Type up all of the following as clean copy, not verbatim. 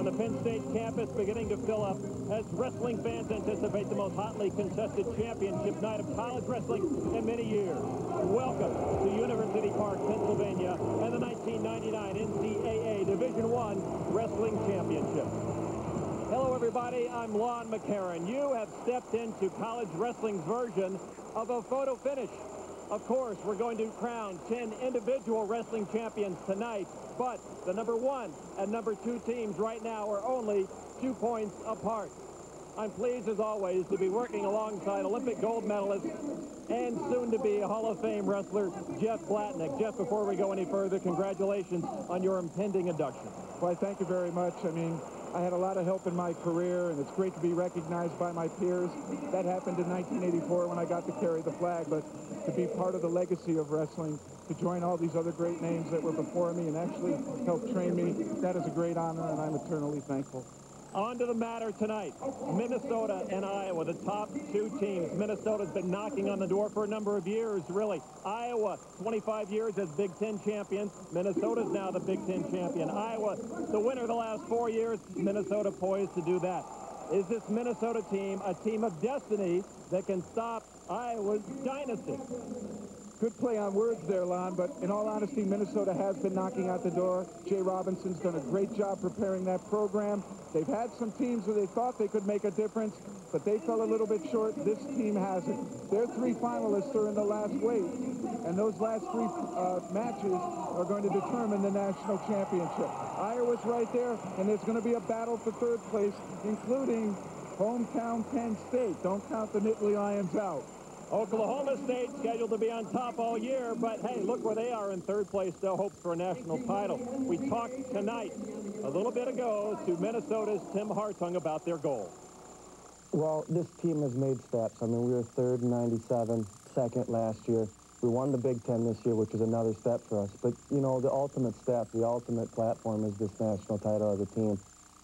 on the Penn State campus beginning to fill up as wrestling fans anticipate the most hotly contested championship night of college wrestling in many years. Welcome to University Park, Pennsylvania, and the 1999 NCAA Division I Wrestling Championship. Hello, everybody. I'm Lon McCarran. You have stepped into college wrestling's version of a photo finish. Of course, we're going to crown 10 individual wrestling champions tonight, but the number 1 and number 2 teams right now are only 2 points apart. I'm pleased, as always, to be working alongside Olympic gold medalist and soon-to-be Hall of Fame wrestler Jeff Blatnick. Jeff, before we go any further, congratulations on your impending induction. Well, thank you very much. I mean, I had a lot of help in my career, and it's great to be recognized by my peers. That happened in 1984 when I got to carry the flag, but to be part of the legacy of wrestling, to join all these other great names that were before me and actually help train me, that is a great honor, and I'm eternally thankful. On to the matter tonight. Minnesota and Iowa, the top 2 teams. Minnesota's been knocking on the door for a number of years, really. Iowa, 25 years as Big Ten champions. Minnesota's now the Big Ten champion. Iowa, the winner the last 4 years. Minnesota poised to do that. Is this Minnesota team a team of destiny that can stop Iowa's dynasty? Good play on words there, Lon, but in all honesty, Minnesota has been knocking out the door. Jay Robinson's done a great job preparing that program. They've had some teams where they thought they could make a difference, but they fell a little bit short. This team hasn't. Their 3 finalists are in the last weight, and those last 3 matches are going to determine the national championship. Iowa's right there, and there's going to be a battle for 3rd place, including hometown Penn State. Don't count the Nittany Lions out. Oklahoma State scheduled to be on top all year, but hey, look where they are in 3rd place, still hopes for a national title. We talked tonight, a little bit ago, to Minnesota's Tim Hartung about their goal. Well, this team has made steps. I mean, we were 3rd in 97, 2nd last year. We won the Big Ten this year, which is another step for us. But, you know, the ultimate step, the ultimate platform is this national title as a team.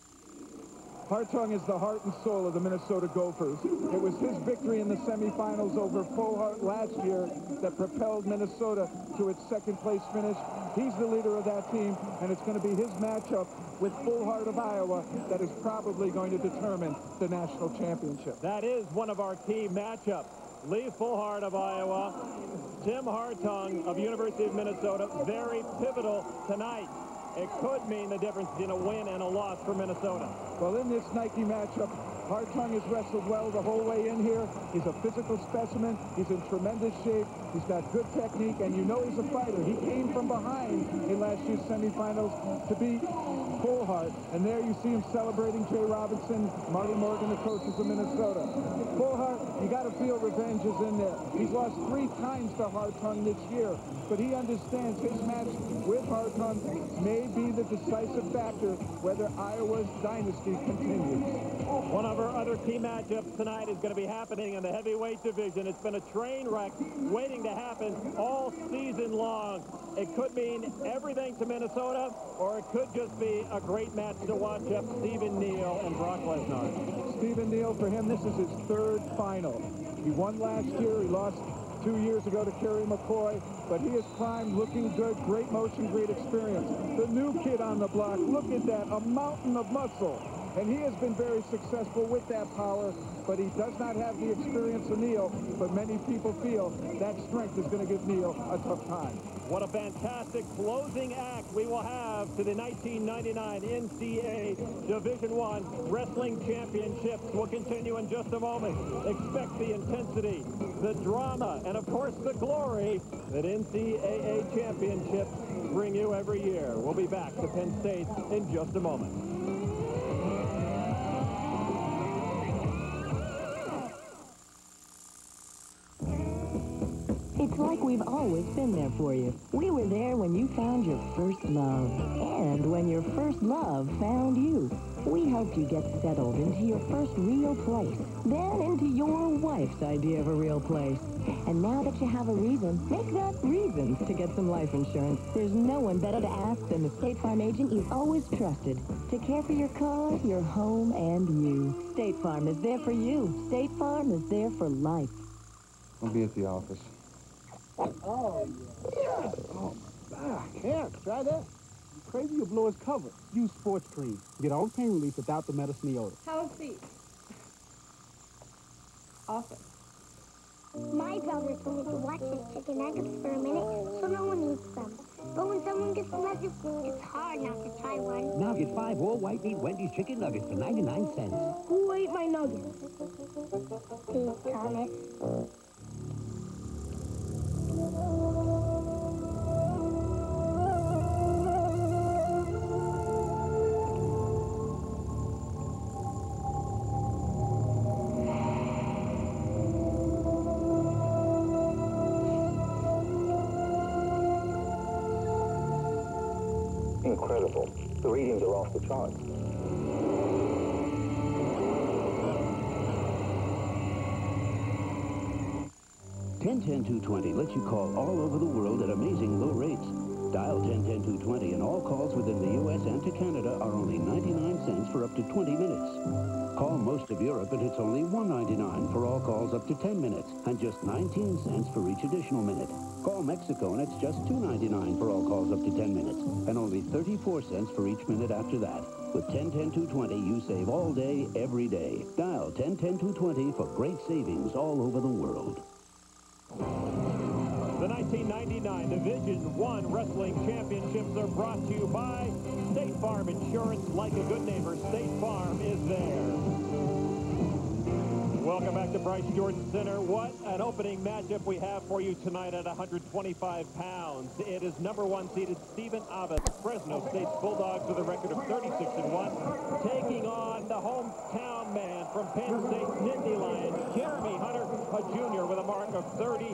Hartung is the heart and soul of the Minnesota Gophers. It was his victory in the semifinals over Fullhart last year that propelled Minnesota to its 2nd place finish. He's the leader of that team, and it's going to be his matchup with Fullhart of Iowa that is probably going to determine the national championship. That is one of our key matchups. Lee Fullhart of Iowa, Tim Hartung of University of Minnesota. Very pivotal tonight. It could mean the difference between a win and a loss for Minnesota. Well, in this Nike matchup, Hartung has wrestled well the whole way in here. He's a physical specimen. He's in tremendous shape. He's got good technique, and you know he's a fighter. He came from behind in last year's semifinals to beat Fullhart. And there you see him celebrating Jay Robinson, Marty Morgan, the coaches of Minnesota. Fullhart, you got to feel revenge is in there. He's lost 3 times to Hartung this year, but he understands his match with Hartung may be the decisive factor whether Iowa's dynasty continues. One of our other key matchups tonight is going to be happening in the heavyweight division. It's been a train wreck waiting to happen all season long. It could mean everything to Minnesota, or it could just be a great match to watch up. Stephen Neal and Brock Lesnar. Stephen Neal, for him, this is his 3rd final. He won last year. He lost 2 years ago to Kerry McCoy, but he is primed, looking good, great motion, great experience. The new kid on the block, look at that, a mountain of muscle. And he has been very successful with that power, but he does not have the experience of Neal, but many people feel that strength is going to give Neal a tough time. What a fantastic closing act we will have to the 1999 NCAA Division I Wrestling Championships. We'll continue in just a moment. Expect the intensity, the drama, and of course the glory that NCAA championships bring you every year. We'll be back to Penn State in just a moment. It's like we've always been there for you. We were there when you found your first love, and when your first love found you. We helped you get settled into your first real place, then into your wife's idea of a real place. And now that you have a reason, make that reasons to get some life insurance. There's no one better to ask than the State Farm agent you've always trusted to care for your car, your home, and you. State Farm is there for you. State Farm is there for life. I'll be at the office. Oh, yeah. Oh, my back. Here, try this. crazy, you'll blow his cover. Use Sports Cream. Get all pain relief without the medicine odor. Have a seat. Office. My brother told me to watch his chicken nuggets for a minute so no one eats them. But when someone gets nuggets, it's hard not to try one. Now get 5 all-white meat Wendy's chicken nuggets for 99 cents. Who ate my nuggets? Steve Thomas. Incredible. The readings are off the charts. 10-10-220 lets you call all over the world at amazing low rates. Dial 10-10-220 and all calls within the U.S. and to Canada are only 99 cents for up to 20 minutes. Call most of Europe and it's only $1.99 for all calls up to 10 minutes and just 19 cents for each additional minute. Call Mexico and it's just $2.99 for all calls up to 10 minutes and only 34 cents for each minute after that. With 10-10-220, you save all day, every day. Dial 10-10-220 for great savings all over the world. The 1999 Division I Wrestling Championships are brought to you by State Farm Insurance. Like a good neighbor, State Farm is there. Welcome back to Bryce Jordan Center. What an opening matchup we have for you tonight at 125 pounds. It is number 1 seeded Stephen Abbott, Fresno State's Bulldogs with a record of 36-1, taking on the hometown man from Penn State's Nittany Lions, Jeremy Hunter, a junior with a mark of 33-0.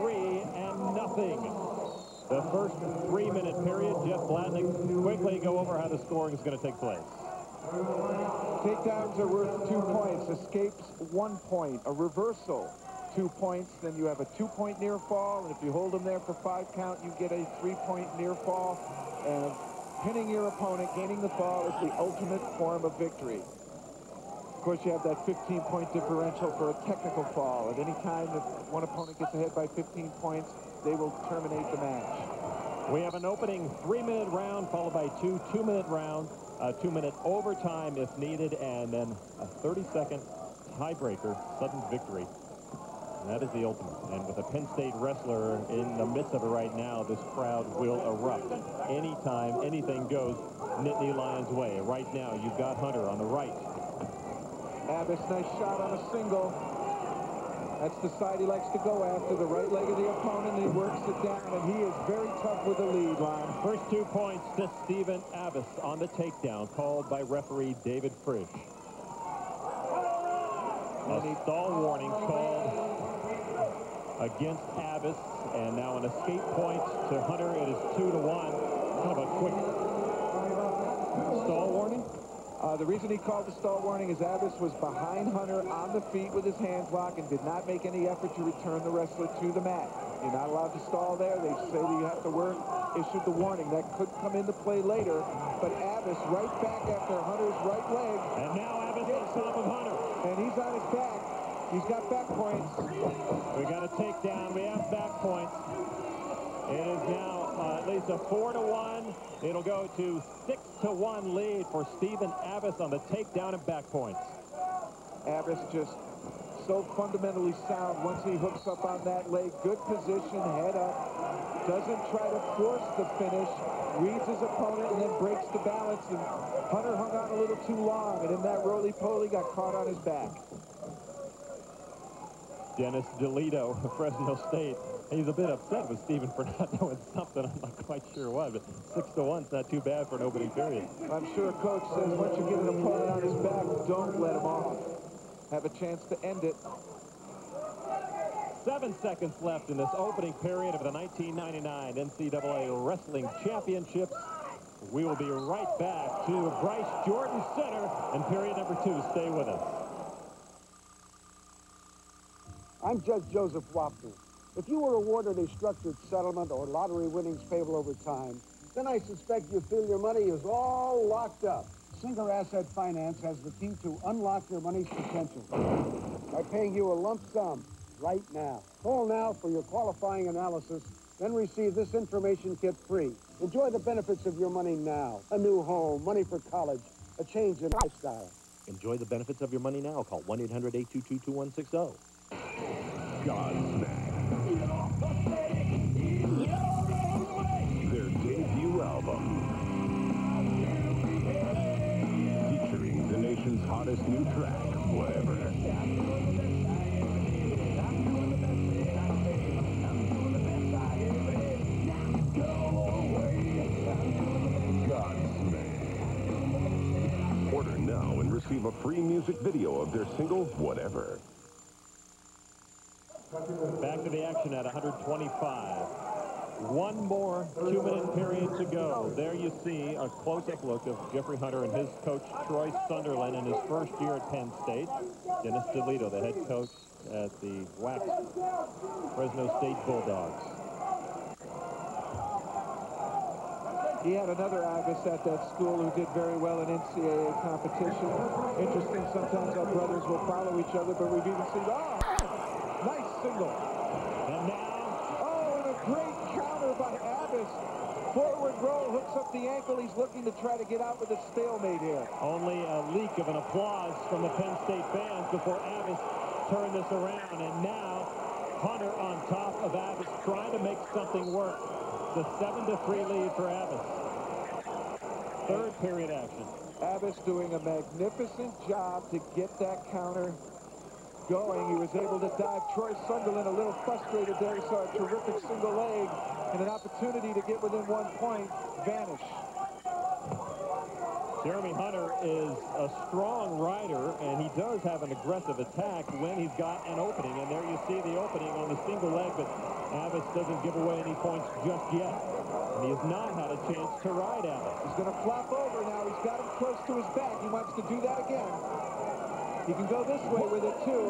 The first 3-minute period, Jeff Blatnick, quickly go over how the scoring is going to take place. Takedowns are worth 2 points. Escapes 1 point. A reversal 2 points. Then you have a 2-point near fall. And if you hold them there for 5 count, you get a 3-point near fall. And pinning your opponent, gaining the fall is the ultimate form of victory. Of course, you have that 15-point differential for a technical fall. At any time that one opponent gets ahead by 15 points, they will terminate the match. We have an opening 3-minute round followed by 2 2-minute rounds, a 2-minute overtime if needed, and then a 30-second tiebreaker, sudden victory. And that is the ultimate. And with a Penn State wrestler in the midst of it right now, this crowd will erupt. Anytime anything goes Nittany Lions' way. Right now, you've got Hunter on the right. Abbas, nice shot on a single. That's the side he likes to go after, the right leg of the opponent, and he works it down, and he is very tough with the lead line. First 2 points to Stephen Abbas on the takedown, called by referee David Frisch. A stall warning called against Abbas, and now an escape point to Hunter. It is 2-1. Kind of a quick stall warning. The reason he called the stall warning is Abbas was behind Hunter on the feet with his hands locked and did not make any effort to return the wrestler to the mat. You're not allowed to stall there. They say that you have to work. Issued the warning. That could come into play later. But Abbas right back after Hunter's right leg. And now Abbas on top of Hunter. And he's on his back. He's got back points. We got a takedown. We have back points. It is now at least a 4-1. It'll go to 6-1 lead for Stephen Abbas on the takedown and back points. Abbas just so fundamentally sound once he hooks up on that leg. Good position, head up. Doesn't try to force the finish. Reads his opponent and then breaks the balance. And Hunter hung on a little too long. And in that roly-poly, got caught on his back. Dennis DeLito, Fresno State. He's a bit upset with Stephen for not doing something. I'm not quite sure what, but 6-1's not too bad for an opening period. I'm sure a coach says once you get an opponent on his back, don't let him off. Have a chance to end it. 7 seconds left in this opening period of the 1999 NCAA Wrestling Championships. We will be right back to Bryce Jordan Center in period number 2. Stay with us. I'm Judge Joseph Wapner. If you were awarded a structured settlement or lottery winnings payable over time, then I suspect you feel your money is all locked up. Singer Asset Finance has the key to unlock your money's potential by paying you a lump sum right now. Call now for your qualifying analysis, then receive this information kit free. Enjoy the benefits of your money now. A new home, money for college, a change in lifestyle. Enjoy the benefits of your money now. Call 1-800-822-2160. Godsmack. Their debut album. Featuring the nation's hottest new track, Whatever. Godsmack. Order now and receive a free music video of their single, Whatever. Back to the action at 125. One more 2-minute period to go. There you see a close-up look of Jeffrey Hunter and his coach, Troy Sunderland, in his first year at Penn State. Dennis DeLito, the head coach at the WAC Fresno State Bulldogs. He had another Agus at that school who did very well in NCAA competition. Interesting, sometimes our brothers will follow each other, but we've even seen, nice single. And now, and a great counter by Abbas. Forward roll, hooks up the ankle. He's looking to try to get out with a stalemate here. only a leak of an applause from the Penn State fans before Abbas turned this around. And now, Hunter on top of Abbas trying to make something work. The 7-3 lead for Abbas. Third period action. Abbas doing a magnificent job to get that counter going. He was able to dive. Troy Sunderland a little frustrated there. He saw a terrific single leg and an opportunity to get within 1 point vanish. Jeremy Hunter is a strong rider, and he does have an aggressive attack when he's got an opening. And there you see the opening on the single leg, but Abbas doesn't give away any points just yet. And he has not had a chance to ride Abbas. He's going to flop over now. He's got him close to his back. He wants to do that again. He can go this way with it, too.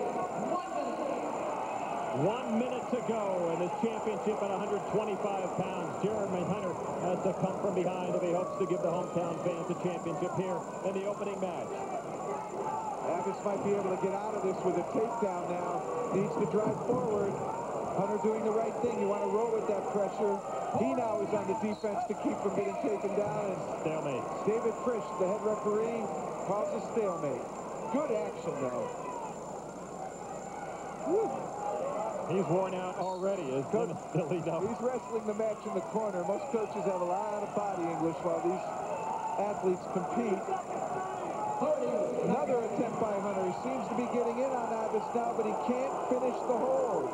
1 minute to go in this championship at 125 pounds. Jeremy Hunter has to come from behind if he hopes to give the hometown fans a championship here in the opening match. Abbas might be able to get out of this with a takedown now. Needs to drive forward. Hunter doing the right thing. You want to roll with that pressure. He now is on the defense to keep from getting taken down. And stalemate. David Frisch, the head referee, calls a stalemate. Good action, though. Woo. He's worn out already, as Dennis DeLito. He's wrestling the match in the corner. Most coaches have a lot of body English while these athletes compete. Another attempt by Hunter. He seems to be getting in on Abbas now, but he can't finish the hold.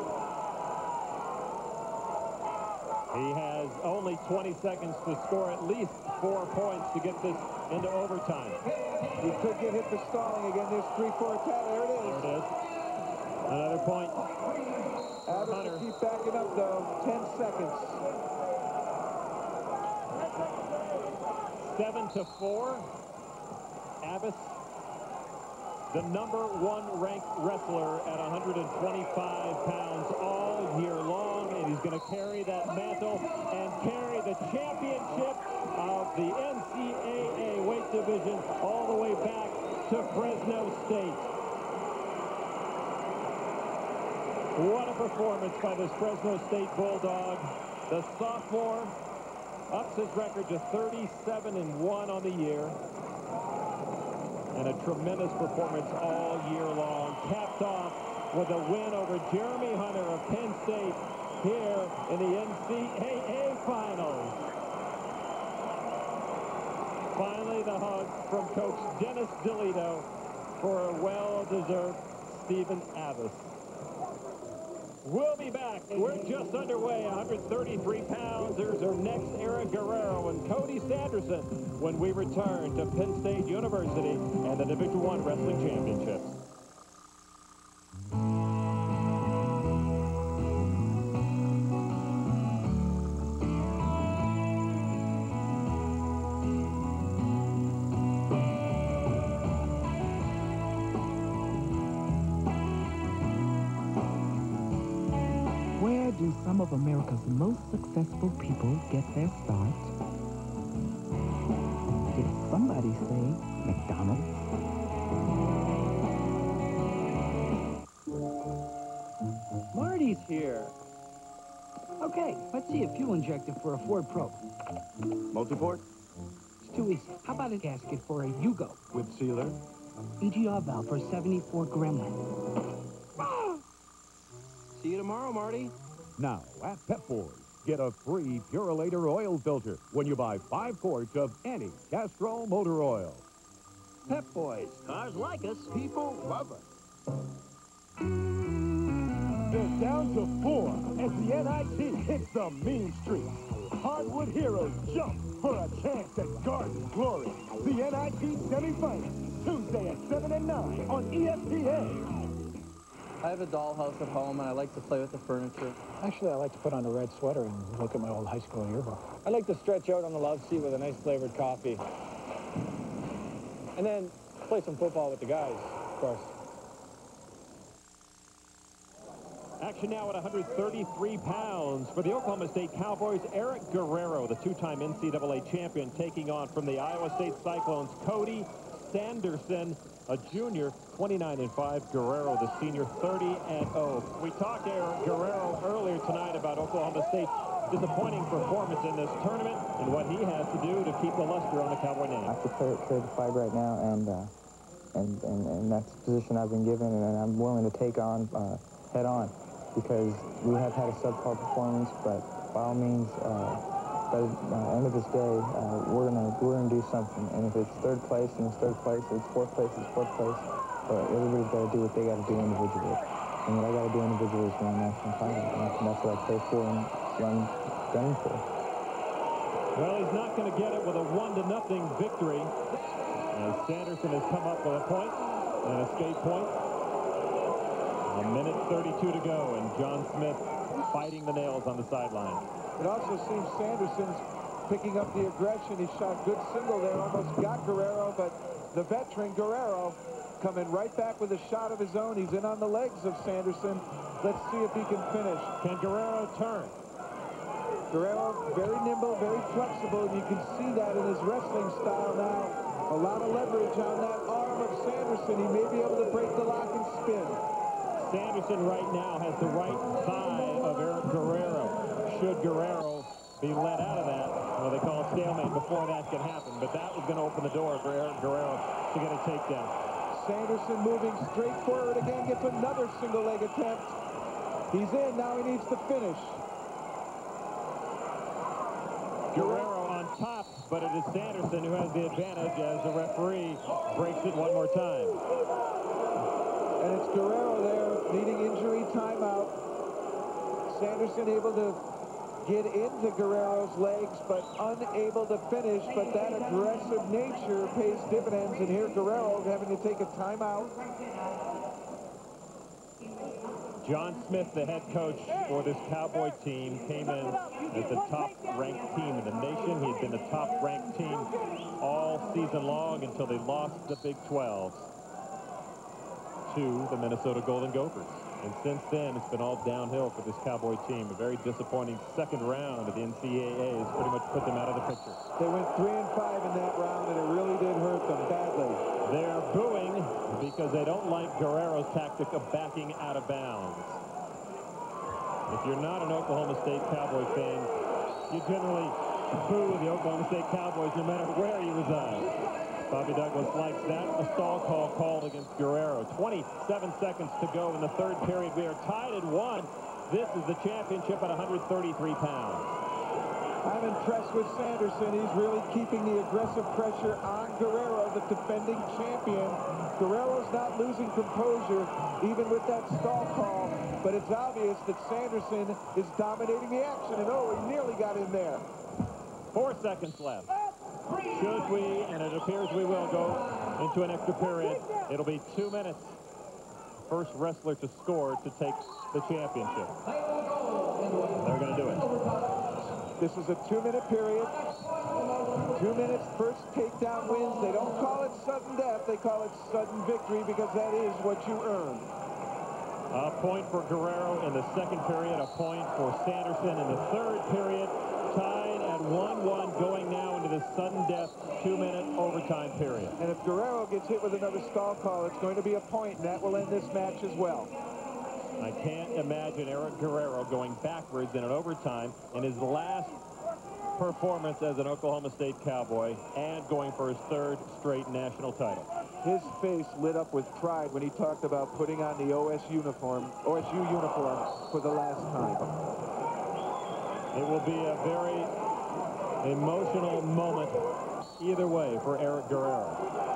He has only 20 seconds to score at least 4 points to get this into overtime. He could get hit for stalling again. This 3-4 tally. There it is. There it is. Another point. Abbas will keep backing up, though. 10 seconds. 7-4. Abbas, the #1 ranked wrestler at 125 pounds all year long, and he's going to carry that mantle and carry the championship of the NCAA weight division all the way back to Fresno State. What a performance by this Fresno State Bulldog. The sophomore ups his record to 37-1 on the year. And a tremendous performance all year long. Capped off with a win over Jeremy Hunter of Penn State here in the NCAA Finals. Finally, the hug from Coach Dennis DeLito for a well-deserved Stephen Abbas. We'll be back. We're just underway. 133 pounds. There's our next Eric Guerrero and Cody Sanderson when we return to Penn State University and the Division I Wrestling Championships. Do some of America's most successful people get their start? Did somebody say McDonald's? Marty's here. Okay, let's see a fuel injector for a Ford Probe. Multiport? It's too easy. How about a gasket for a Yugo? With sealer? EGR valve for a 74 Gremlin. See you tomorrow, Marty. Now, at Pep Boys, get a free Purolator oil filter when you buy 5 quarts of any Castrol motor oil. Pep Boys. Cars like us. People love us. They're down to 4 as the NIT hits the mean street. Hardwood heroes jump for a chance at Garden Glory. The NIT semifinals, Tuesday at 7 and 9 on ESPN. I have a dollhouse at home, and I like to play with the furniture. Actually, I like to put on a red sweater and look at my old high school yearbook. I like to stretch out on the love seat with a nice flavored coffee. And then play some football with the guys, of course. Action now at 133 pounds for the Oklahoma State Cowboys. Eric Guerrero, the two-time NCAA champion, taking on from the Iowa State Cyclones, Cody Sanderson, a junior, 29-5. Guerrero, the senior, 30-0. We talked to Eric Guerrero earlier tonight about Oklahoma State's disappointing performance in this tournament and what he has to do to keep the luster on the Cowboy name. I have to play the fight right now, and that's the position I've been given, and I'm willing to take on head on, because we have had a subpar performance, but by all means, by the end of this day, we're gonna do something. And if it's third place, then it's third place. If it's fourth place, it's fourth place. But everybody's got to do what they got to do individually. And what I got to do individually is win a national title. And that's what I play for and run gunning for. Well, he's not going to get it with a 1-0 victory. As Sanderson has come up with a point, an escape point. A minute 32 to go, and John Smith fighting the nails on the sideline. It also seems Sanderson's picking up the aggression. He shot a good single there, almost got Guerrero, but the veteran Guerrero coming right back with a shot of his own. He's in on the legs of Sanderson. Let's see if he can finish. Can Guerrero turn? Guerrero, very nimble, very flexible, and you can see that in his wrestling style now. A lot of leverage on that arm of Sanderson. He may be able to break the lock and spin. Sanderson right now has the right thigh of Eric Guerrero. Should Guerrero be let out of that, well, they call it stalemate before that can happen, but that was going to open the door for Eric Guerrero to get a takedown. Sanderson moving straight forward again, gets another single leg attempt. He's in, now he needs to finish. Guerrero on top, but it is Sanderson who has the advantage as the referee breaks it one more time. And it's Guerrero there, needing injury timeout. Sanderson able to get into Guerrero's legs, but unable to finish. But that aggressive nature pays dividends, and here Guerrero having to take a timeout. John Smith, the head coach for this Cowboy team, came in as the top-ranked team in the nation. He had been the top-ranked team all season long until they lost the Big 12 to the Minnesota Golden Gophers. And since then, it's been all downhill for this Cowboy team. A very disappointing second round of the NCAA has pretty much put them out of the picture. They went 3-5 in that round, and it really did hurt them badly. They're booing because they don't like Guerrero's tactic of backing out of bounds. If you're not an Oklahoma State Cowboy fan, you generally boo the Oklahoma State Cowboys no matter where you reside. Bobby Douglas likes that. A stall call called against Guerrero. 27 seconds to go in the third period. We are tied at 1. This is the championship at 133 pounds. I'm impressed with Sanderson. He's really keeping the aggressive pressure on Guerrero, the defending champion. Guerrero's not losing composure, even with that stall call. But it's obvious that Sanderson is dominating the action. And oh, he nearly got in there. 4 seconds left. Should we, and it appears we will, go into an extra period, it'll be 2 minutes. First wrestler to score to take the championship. They're going to do it. This is a 2-minute period. 2 minutes, first takedown wins. They don't call it sudden death. They call it sudden victory because that is what you earn. A point for Guerrero in the second period. A point for Sanderson in the third period. Tied at 1-1 going now into the sudden death 2-minute overtime period. And if Guerrero gets hit with another stall call, it's going to be a point, and that will end this match as well. I can't imagine Eric Guerrero going backwards in an overtime in his last performance as an Oklahoma State Cowboy and going for his third straight national title. His face lit up with pride when he talked about putting on the OSU uniform for the last time. It will be a very emotional moment either way for Eric Guerrero.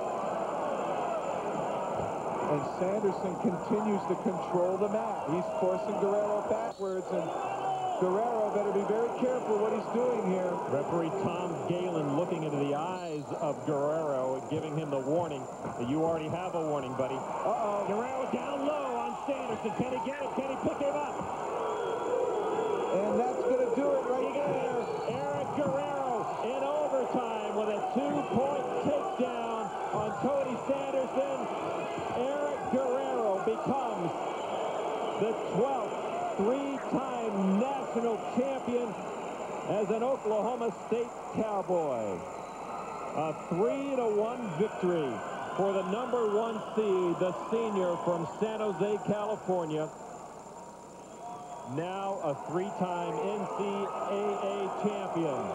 And Sanderson continues to control the mat. He's forcing Guerrero backwards, and Guerrero better be very careful what he's doing here. Referee Tom Galen looking into the eyes of Guerrero, giving him the warning that you already have a warning, buddy. Guerrero down low on Sanderson. Can he get it? Can he pick him up? And that's going to do it right there. Eric Guerrero in overtime with a 2-point takedown on Cody Sanderson. Eric Guerrero becomes the 12th three-time national champion as an Oklahoma State Cowboy. A 3-1 victory for the #1 seed, the senior from San Jose, California. Now a 3-time NCAA champion.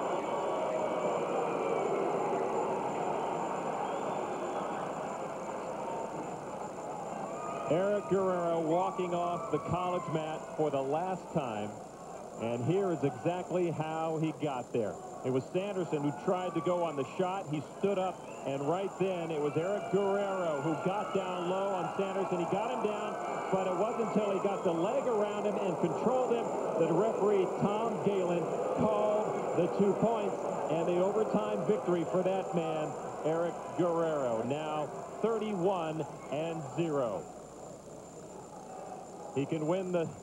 Eric Guerrero walking off the college mat for the last time. And here is exactly how he got there. It was Sanderson who tried to go on the shot. He stood up, and right then it was Eric Guerrero who got down low on Sanderson. He got him down, but it wasn't until he got the leg around him and controlled him that referee Tom Galen called the 2 points and the overtime victory for that man, Eric Guerrero. Now 31-0. He can win the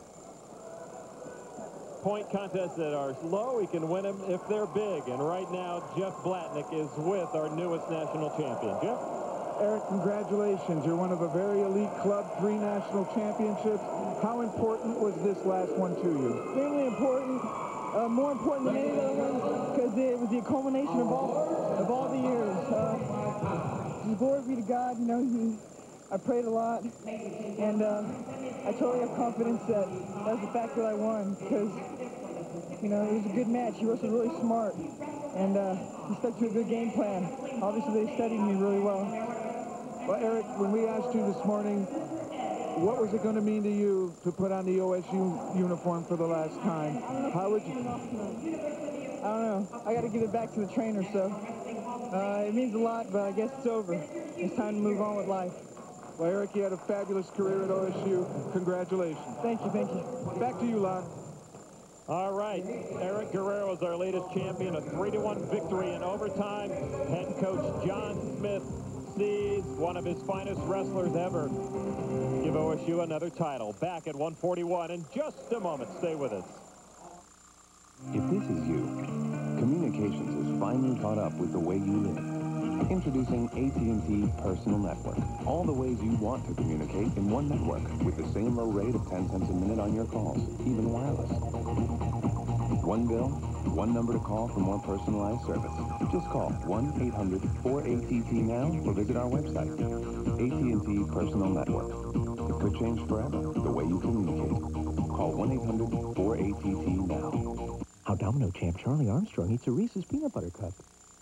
point contests that are low. He can win them if they're big. And right now, Jeff Blatnick is with our newest national champion. Jeff? Eric, congratulations. You're one of a very elite club, 3 national championships. How important was this last one to you? Extremely important. More important than any other one because it was the culmination of all the years. Glory be to God. You know, I prayed a lot, and I totally have confidence that was the fact that I won because, you know, it was a good match. He was really smart, and he stuck to a good game plan. Obviously, they studied me really well. Well, Eric, when we asked you this morning, what was it going to mean to you to put on the OSU uniform for the last time? How would you... I don't know. I got to give it back to the trainer, so it means a lot, but I guess it's over. It's time to move on with life. Well, Eric, you had a fabulous career at OSU. Congratulations. Thank you, thank you. Back to you, Lon. All right, Eric Guerrero is our latest champion, a 3-1 victory in overtime. Head coach John Smith sees one of his finest wrestlers ever give OSU another title. Back at 141 in just a moment. Stay with us. If this is you, communications has finally caught up with the way you live. Introducing AT&T Personal Network. All the ways you want to communicate in one network with the same low rate of 10 cents a minute on your calls, even wireless. One bill, one number to call for more personalized service. Just call 1-800-4ATT now or visit our website. AT&T Personal Network. It could change forever the way you communicate. Call 1-800-4ATT now. How Domino champ Charlie Armstrong eats a Reese's Peanut Butter Cup.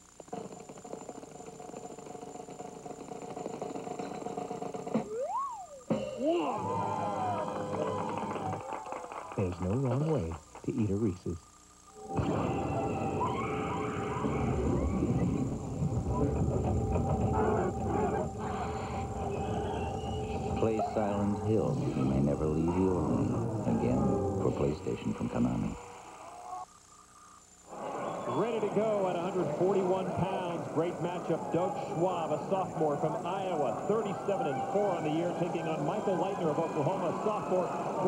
There's no wrong way to eat a Reese's. Play Silent Hill. He may never leave you alone. Again, for PlayStation from Konami. Ready to go at 141 pounds. Great matchup. Doug Schwab, a sophomore from Iowa, 37-4 on the year, taking on Michael Leitner of Oklahoma, sophomore,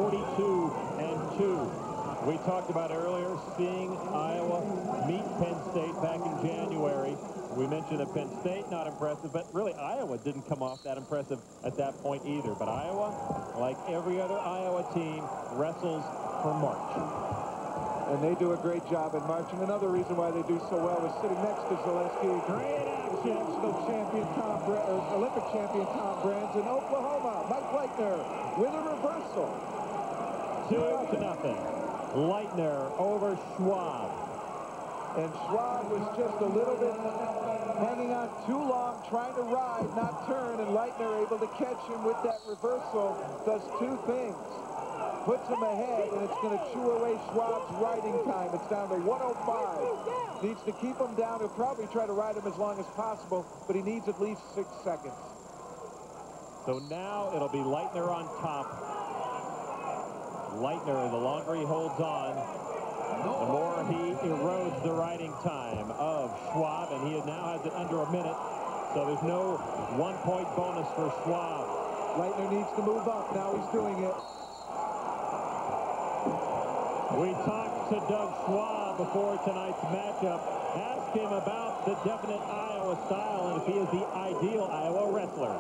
42-2. We talked about earlier seeing Iowa meet Penn State back in January. We mentioned that Penn State not impressive, but really Iowa didn't come off that impressive at that point either. But Iowa, like every other Iowa team, wrestles for March. And they do a great job in March. And another reason why they do so well is sitting next to Zaleski. Great action. National champion Olympic champion Tom Brands in Oklahoma. Mike Leitner with a reversal. 2-0. Leitner over Schwab. And Schwab was just a little bit hanging on too long, trying to ride, not turn, and Leitner able to catch him with that reversal. Does two things. Puts him ahead, and it's going to chew away Schwab's riding time. It's down to 105. Needs to keep him down. He'll probably try to ride him as long as possible, but he needs at least 6 seconds. So now it'll be Leitner on top. Leitner, the longer he holds on, the more he erodes the riding time of Schwab, and he now has it under a minute. So there's no 1-point bonus for Schwab. Leitner needs to move up. Now he's doing it. We talked to Doug Schwab before tonight's matchup. Asked him about the definite Iowa style and if he is the ideal Iowa wrestler.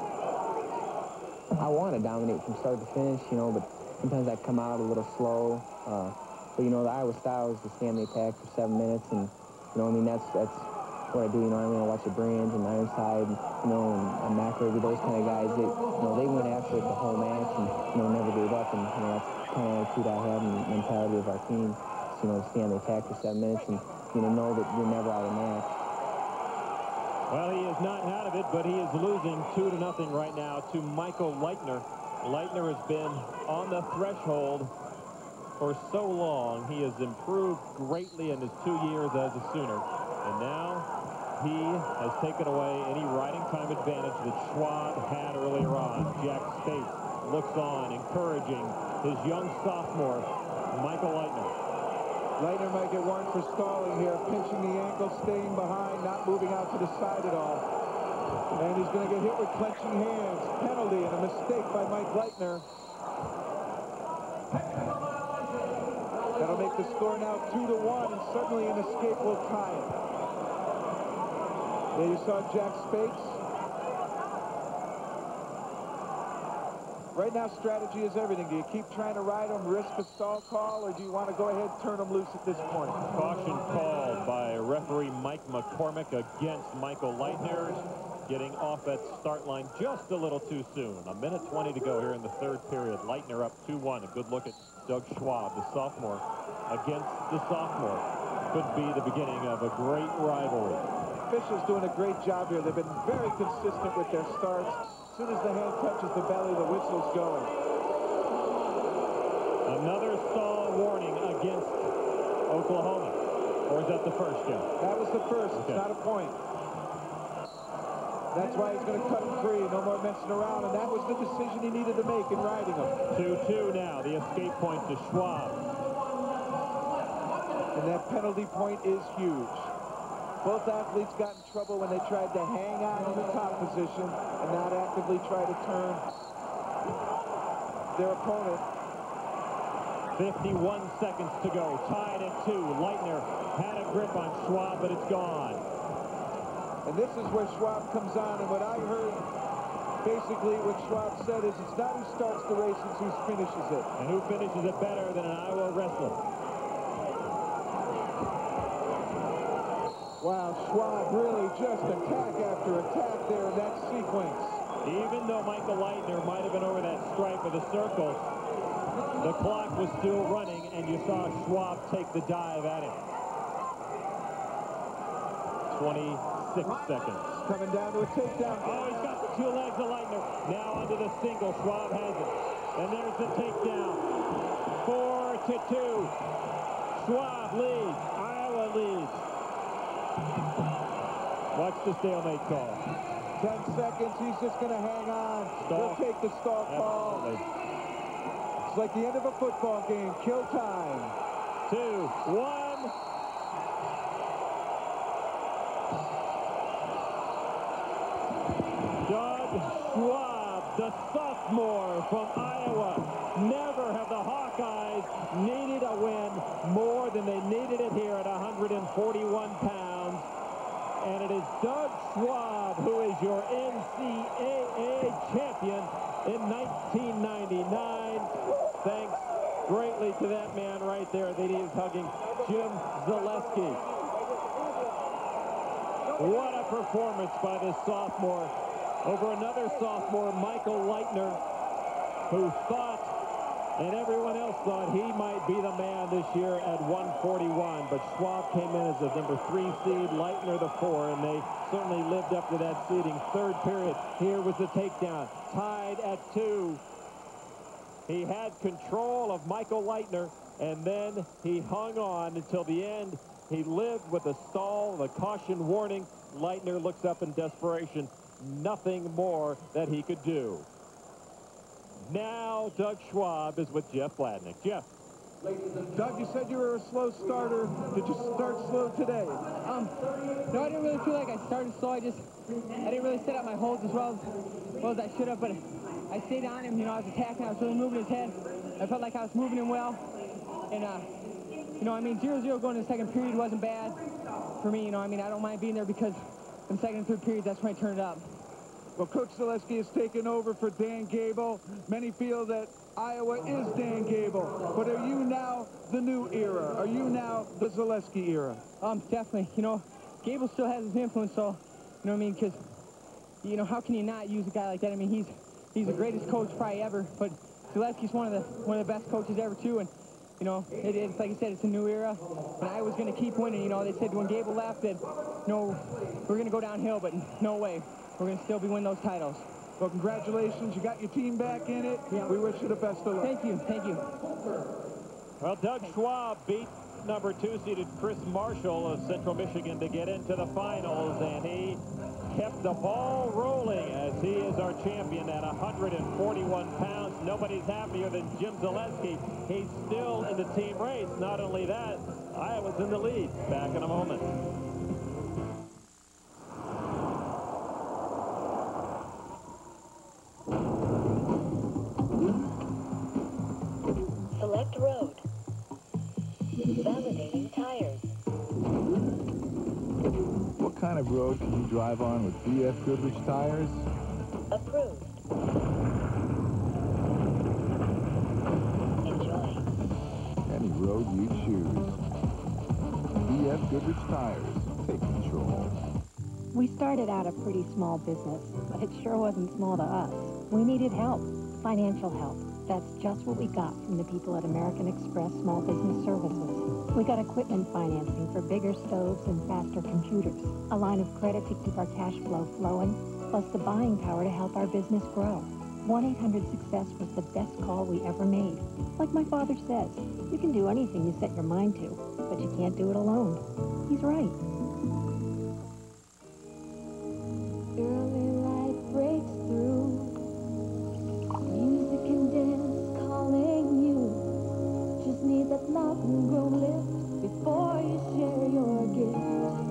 I want to dominate from start to finish, you know, but sometimes I come out a little slow. But, you know, the Iowa style is to stand the attack for 7 minutes, and, you know, I mean, that's what I do. You know, I mean, I watch the Brands and Ironside, and, you know, and McRae, those kind of guys. They, you know, they went after it the whole match and, you know, never gave up, and, you know, that's the kind of attitude I have and the mentality of our team. You know, stand the attack for 7 minutes and, you know that you're never out of match. Well, he is not out of it, but he is losing 2-0 right now to Michael Leitner. Leitner has been on the threshold for so long. He has improved greatly in his 2 years as a Sooner. And now he has taken away any riding time advantage that Schwab had earlier on. Jack Spates looks on, encouraging his young sophomore, Michael Leitner. Leitner might get one for stalling here, pinching the ankle, staying behind, not moving out to the side at all. And he's going to get hit with clenching hands. Penalty and a mistake by Mike Leitner. That'll make the score now 2-1, and suddenly an escape will tie it. There you saw Jack Spates. Right now, strategy is everything. Do you keep trying to ride him, risk a stall call, or do you want to go ahead and turn him loose at this point? Caution called by referee Mike McCormick against Michael Leitner, getting off at start line just a little too soon. 1:20 to go here in the third period. Leitner up 2-1. A good look at Doug Schwab, the sophomore, against the sophomore. Could be the beginning of a great rivalry. Officials doing a great job here. They've been very consistent with their starts. As soon as the hand touches the belly, the whistle's going. Another stall warning against Oklahoma. Or is that the first, Jim? That was the first. Okay. It's not a point. That's why he's going to cut him free. No more messing around. And that was the decision he needed to make in riding him. 2-2 now. The escape point to Schwab. And that penalty point is huge. Both athletes got in trouble when they tried to hang on in the top position and not actively try to turn their opponent. 51 seconds to go. Tied at 2. Leitner had a grip on Schwab, but it's gone. And this is where Schwab comes on. And what I heard, basically what Schwab said is it's not who starts the race, it's who finishes it. And who finishes it better than an Iowa wrestler? Wow, Schwab really just attack after attack there in that sequence. Even though Michael Leitner might have been over that stripe of the circle, the clock was still running, and you saw Schwab take the dive at him. 26 seconds. Coming down to a takedown. Oh, he's got the 2 legs of Leitner. Now onto the single. Schwab has it. And there's the takedown. 4-2. Schwab leads. Iowa leads. Watch the stalemate call. 10 seconds. He's just going to hang on. Stall. He'll take the stall call. Absolutely. It's like the end of a football game. Kill time. 2, 1. Doug Schwab, the sophomore from Iowa. Never have the Hawkeyes needed a win more than they needed it here at 141 pounds. And it is Doug Schwab who is your NCAA champion in 1999. Thanks greatly to that man right there that he is hugging, Jim Zaleski. What a performance by this sophomore over another sophomore, Michael Leitner, who thought And everyone else thought he might be the man this year at 141, but Schwab came in as the number 3 seed, Leitner the 4, and they certainly lived up to that seeding. Third period, here was the takedown, tied at 2. He had control of Michael Leitner, and then he hung on until the end. He lived with a stall, the caution warning. Leitner looks up in desperation. Nothing more that he could do. Now Doug Schwab is with Jeff Blatnick. Jeff. Doug, you said you were a slow starter. Did you start slow today? No, I didn't really feel like I started slow. I didn't really set up my holds as well as I should have, but I stayed on him. You know, I was attacking. I was really moving his head. I felt like I was moving him well. And, you know, I mean, 0-0 going to the second period wasn't bad for me. You know, I mean, I don't mind being there because in the second and third periods, that's when I turned it up. Well, Coach Zaleski has taken over for Dan Gable. Many feel that Iowa is Dan Gable. But are you now the new era? Are you now the Zaleski era? Definitely. You know, Gable still has his influence, so, you know what I mean? Because, you know, how can you not use a guy like that? I mean, he's the greatest coach probably ever, but Zaleski's one of the best coaches ever, too. And, you know, it's like you said, it's a new era, and Iowa's going to keep winning. You know, they said when Gable left that, you know, we're going to go downhill, but no way. We're going to still be winning those titles. Well, congratulations. You got your team back in it. Yeah. We wish you the best of luck. Thank you. Thank you. Well, Doug Schwab beat number 2-seeded Chris Marshall of Central Michigan to get into the finals, and he kept the ball rolling as he is our champion at 141 pounds. Nobody's happier than Jim Zaleski. He's still in the team race. Not only that, Iowa's in the lead. Back in a moment. Select road. Validating tires. What kind of road can you drive on with BF Goodrich tires? Approved. Enjoy. Any road you choose. BF Goodrich tires. Take control. We started out a pretty small business, but it sure wasn't small to us. We needed help, financial help. That's just what we got from the people at American Express Small Business Services. We got equipment financing for bigger stoves and faster computers, a line of credit to keep our cash flow flowing, plus the buying power to help our business grow. 1-800-SUCCESS was the best call we ever made. Like my father says, you can do anything you set your mind to, but you can't do it alone. He's right. Early light breaks through. Music and dance calling you. Just need that love and grow lift before you share your gift.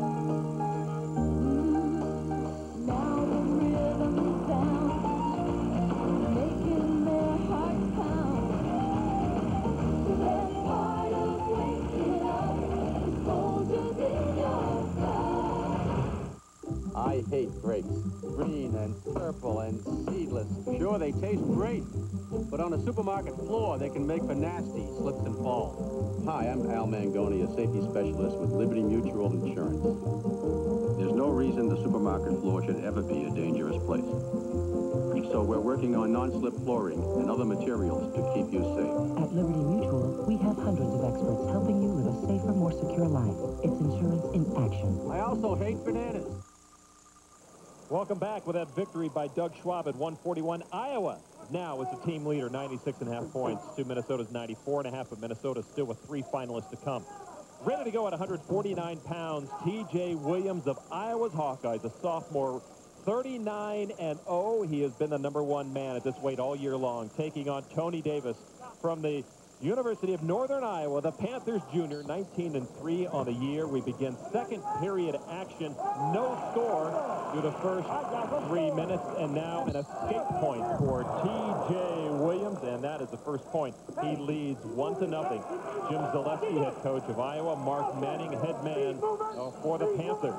Now the rhythm sound, making their hearts pound. They're part of waking up the soldiers in your blood. I hate grapes. Green and purple and seedless. Sure, they taste great, but on a supermarket floor, they can make for nasty slips and falls. Hi, I'm Al Mangoni, a safety specialist with Liberty Mutual Insurance. There's no reason the supermarket floor should ever be a dangerous place. So we're working on non-slip flooring and other materials to keep you safe. At Liberty Mutual, we have hundreds of experts helping you live a safer, more secure life. It's insurance in action. I also hate bananas. Welcome back with that victory by Doug Schwab at 141. Iowa now is the team leader, 96.5 points to Minnesota's 94.5, but Minnesota still with 3 finalists to come. Ready to go at 149 pounds, T.J. Williams of Iowa's Hawkeyes, a sophomore, 39-0. He has been the #1 man at this weight all year long, taking on Tony Davis from the University of Northern Iowa, the Panthers junior, 19-3 on the year. We begin second period action. No score through the first 3 minutes, and now an escape point for T.J. Williams, and that is the first point. He leads 1-0. Jim Zaleski, head coach of Iowa, Mark Manning, head man for the Panthers.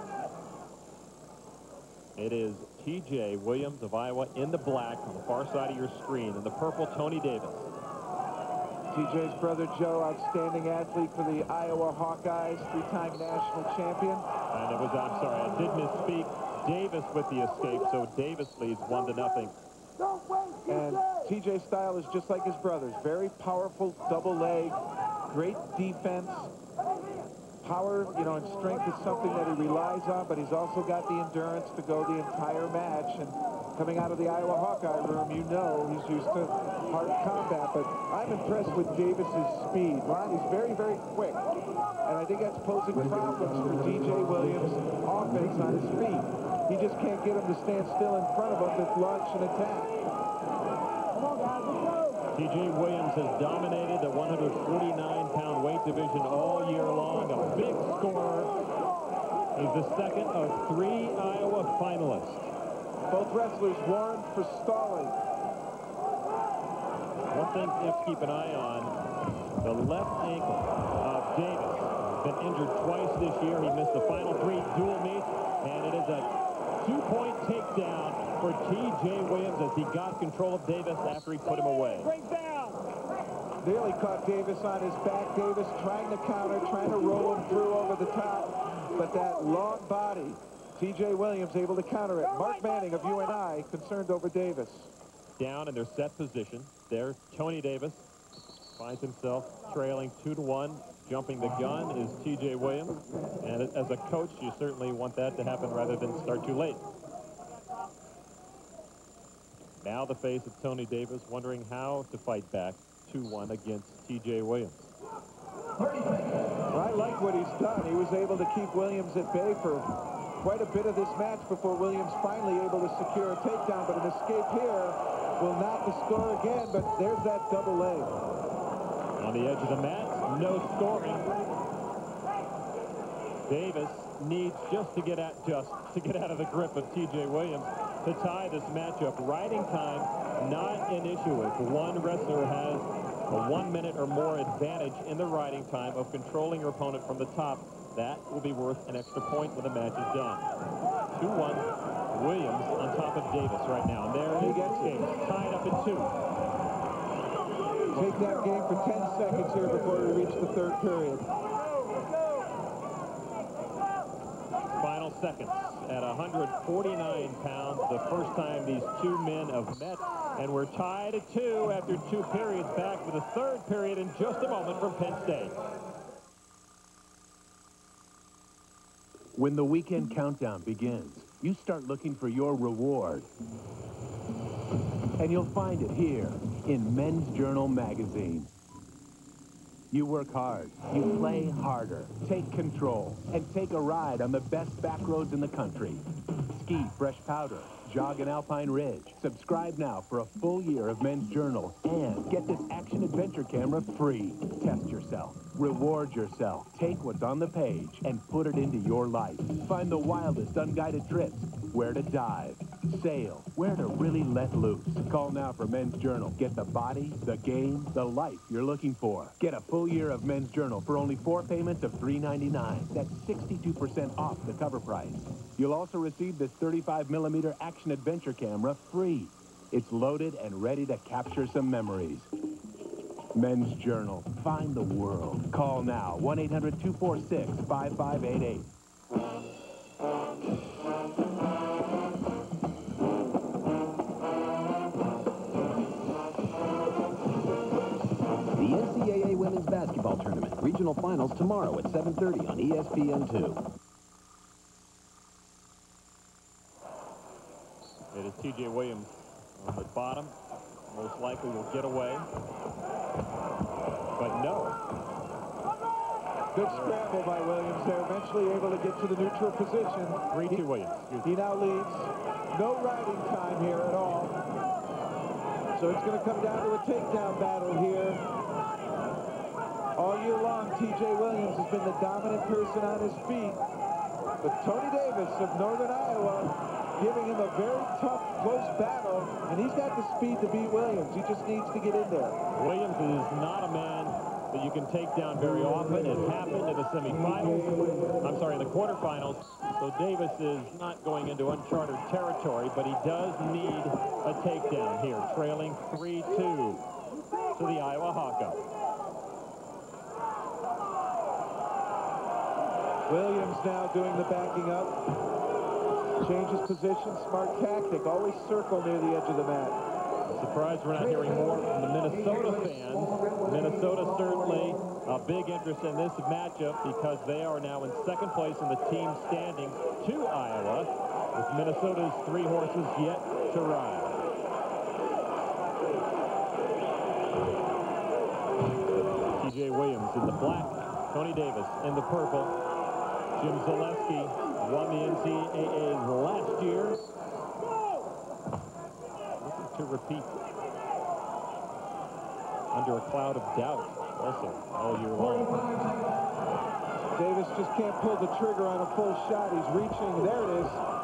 It is T.J. Williams of Iowa in the black on the far side of your screen, and the purple, Tony Davis. TJ's brother Joe, outstanding athlete for the Iowa Hawkeyes, 3-time national champion. And it was, I'm sorry, I did misspeak. Davis with the escape, so Davis leads 1-0. And TJ's style is just like his brother's. Very powerful double leg, great defense. Power, you know, and strength is something that he relies on, but he's also got the endurance to go the entire match. And coming out of the Iowa Hawkeye room, you know he's used to hard combat. But I'm impressed with Davis's speed. Ron, he's very, very quick. And I think that's posing problems for DJ Williams' offense on his feet. He just can't get him to stand still in front of him to launch an attack. TJ Williams has dominated the 149-pound weight division all year long. A big scorer. He's the second of 3 Iowa finalists. Both wrestlers warned for stalling. One thing you have to keep an eye on, the left ankle of Davis. He's been injured twice this year. He missed the final 3 dual meets, and it is a 2-point takedown for T.J. Williams as he got control of Davis after he put him away. Nearly caught Davis on his back. Davis trying to counter, trying to roll him through over the top. But that long body, T.J. Williams able to counter it. Mark Manning of UNI concerned over Davis. Down in their set position. There, Tony Davis finds himself trailing 2-1. Jumping the gun is T.J. Williams. And as a coach, you certainly want that to happen rather than start too late. Now the face of Tony Davis wondering how to fight back 2-1 against T.J. Williams. I like what he's done. He was able to keep Williams at bay for quite a bit of this match before Williams finally able to secure a takedown. But an escape here will not the score again, but there's that double leg. On the edge of the mat, no scoring. Davis needs just to get out of the grip of T.J. Williams to tie this matchup. Riding time, not an issue. If one wrestler has a 1 minute or more advantage in the riding time of controlling your opponent from the top, that will be worth an extra point when the match is done. 2-1, Williams on top of Davis right now. And there he gets it, tied up at 2. Takedown game for 10 seconds here before we reach the third period. Final seconds at 149 pounds, the first time these two men have met, and we're tied at 2 after 2 periods. Back for the third period in just a moment from Penn State. When the weekend countdown begins, you start looking for your reward. And you'll find it here in Men's Journal magazine. You work hard, you play harder, take control, and take a ride on the best back roads in the country. Ski fresh powder, jog an Alpine Ridge. Subscribe now for a full year of Men's Journal and get this action adventure camera free. Test yourself, reward yourself, take what's on the page and put it into your life. Find the wildest unguided trips, where to dive, sail, where to really let loose. Call now for Men's Journal. Get the body, the game, the life you're looking for. Get a full year of Men's Journal for only 4 payments of $3.99. That's 62% off the cover price. You'll also receive this 35mm action adventure camera free. It's loaded and ready to capture some memories. Men's Journal. Find the world. Call now. 1-800-246-5588. The NCAA Women's Basketball Tournament. Regional Finals tomorrow at 7:30 on ESPN2. It is T.J. Williams on the bottom. Most likely will get away. But no. Good scramble by Williams there. Eventually able to get to the neutral position. 3-2 Williams. He now leads. No riding time here at all. So it's going to come down to a takedown battle here. All year long, T.J. Williams has been the dominant person on his feet. But Tony Davis of Northern Iowa giving him a very tough, close battle, and he's got the speed to beat Williams. He just needs to get in there. Williams is not a man that you can take down very often. It happened in the semifinals. I'm sorry, in the quarterfinals. So Davis is not going into uncharted territory, but he does need a takedown here, trailing 3-2 to the Iowa Hawkeye. Williams now doing the backing up. Changes position, smart tactic. Always circle near the edge of the mat. Surprised we're not hearing more from the Minnesota fans. Minnesota certainly a big interest in this matchup because they are now in second place in the team standings to Iowa, with Minnesota's 3 horses yet to ride. T.J. Williams in the black, Tony Davis in the purple. Jim Zaleski won the NCAAs last year. Looking to repeat under a cloud of doubt also all year long. Davis just can't pull the trigger on a full shot. He's reaching. There it is.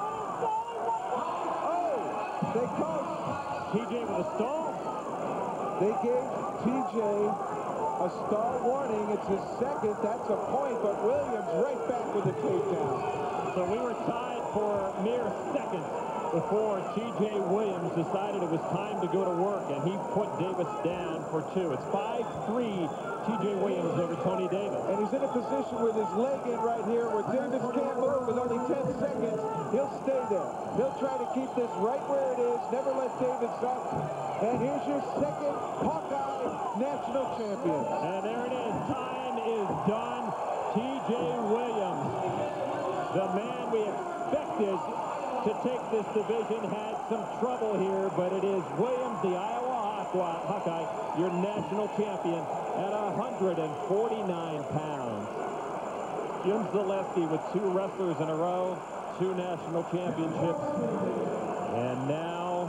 Oh! They called T.J. with a stall. They gave T.J. a stall warning. It's his second. That's a point, but Williams right back with the takedown. So we were tied for mere seconds before T.J. Williams decided it was time to go to work, and he put Davis down for 2. It's 5-3 T.J. Williams over Tony Davis. And he's in a position with his leg in right here where Davis can't move with only 10 seconds. He'll stay there. He'll try to keep this right where it is, never let Davis up. And here's your second Hawkeye national champion. And there it is. Time is done. T.J. Williams, the man we expected to take this division, had some trouble here, but it is Williams, the Iowa Hawkeye, your national champion at 149 pounds. Jim Zaleski with 2 wrestlers in a row, 2 national championships, and now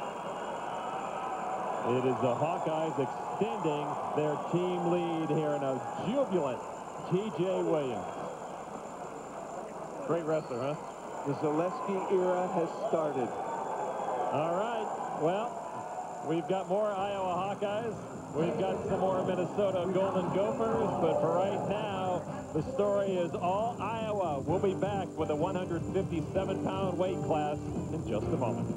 it is the Hawkeyes extending their team lead here in a jubilant T.J. Williams. Great wrestler, huh? The Zaleski era has started. All right. Well, we've got more Iowa Hawkeyes. We've got some more Minnesota Golden Gophers. But for right now, the story is all Iowa. We'll be back with a 157-pound weight class in just a moment.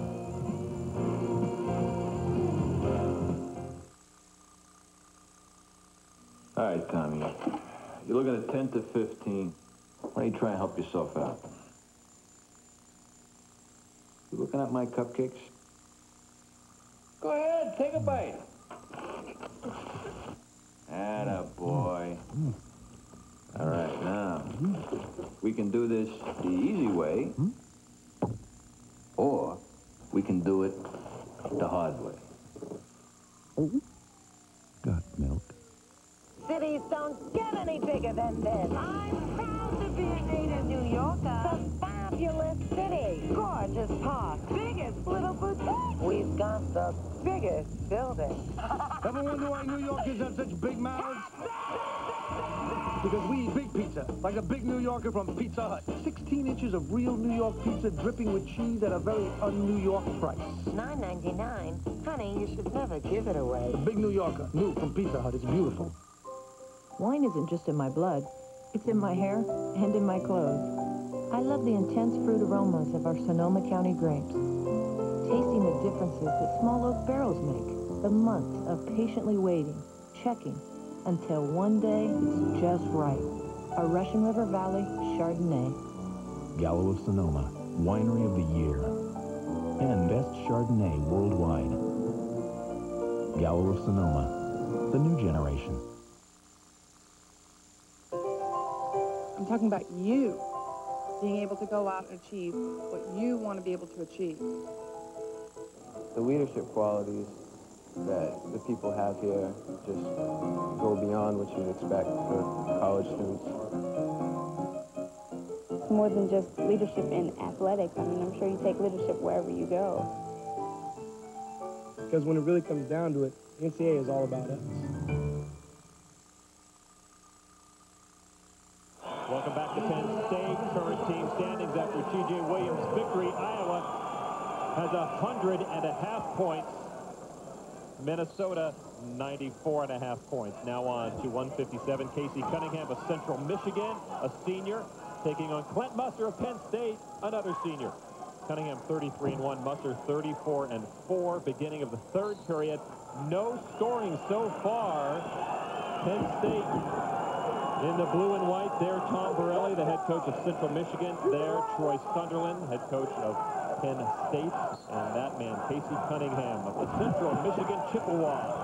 All right, Tommy. You're looking at 10 to 15. Why don't you try and help yourself out? You looking at my cupcakes? Go ahead, take a bite. Atta boy. All right, now, we can do this the easy way, or we can do it the hard way. Got milk. Cities don't get any bigger than this. I'm proud to be a native New Yorker. The fabulous city. Gorgeous park. Biggest little boutique. We've got the biggest building. Ever wonder why New Yorkers have such big mouths? Because we eat big pizza, like a big New Yorker from Pizza Hut. 16 inches of real New York pizza dripping with cheese at a very un-New York price. $9.99. Honey, you should never give it away. The big New Yorker, new from Pizza Hut. It's beautiful. Wine isn't just in my blood. It's in my hair and in my clothes. I love the intense fruit aromas of our Sonoma County grapes. Tasting the differences that small oak barrels make. The months of patiently waiting, checking, until one day it's just right. A Russian River Valley Chardonnay. Gallo of Sonoma, Winery of the Year. And Best Chardonnay Worldwide. Gallo of Sonoma, the new generation. I'm talking about you being able to go out and achieve what you want to be able to achieve. The leadership qualities that the people have here just go beyond what you'd expect for college students. It's more than just leadership in athletics. I mean, I'm sure you take leadership wherever you go. Because when it really comes down to it, the NCAA is all about us. Welcome back to Penn State. Current team standings after T.J. Williams' victory. Iowa has 100.5 points. Minnesota, 94.5 points. Now on to 157. Casey Cunningham of Central Michigan, a senior, taking on Clint Musser of Penn State, another senior. Cunningham 33-1, Musser 34-4. Beginning of the third period. No scoring so far. Penn State In the blue and white, there Tom Borelli, the head coach of Central Michigan. There, Troy Sunderland, head coach of Penn State. And that man, Casey Cunningham of the Central Michigan Chippewas.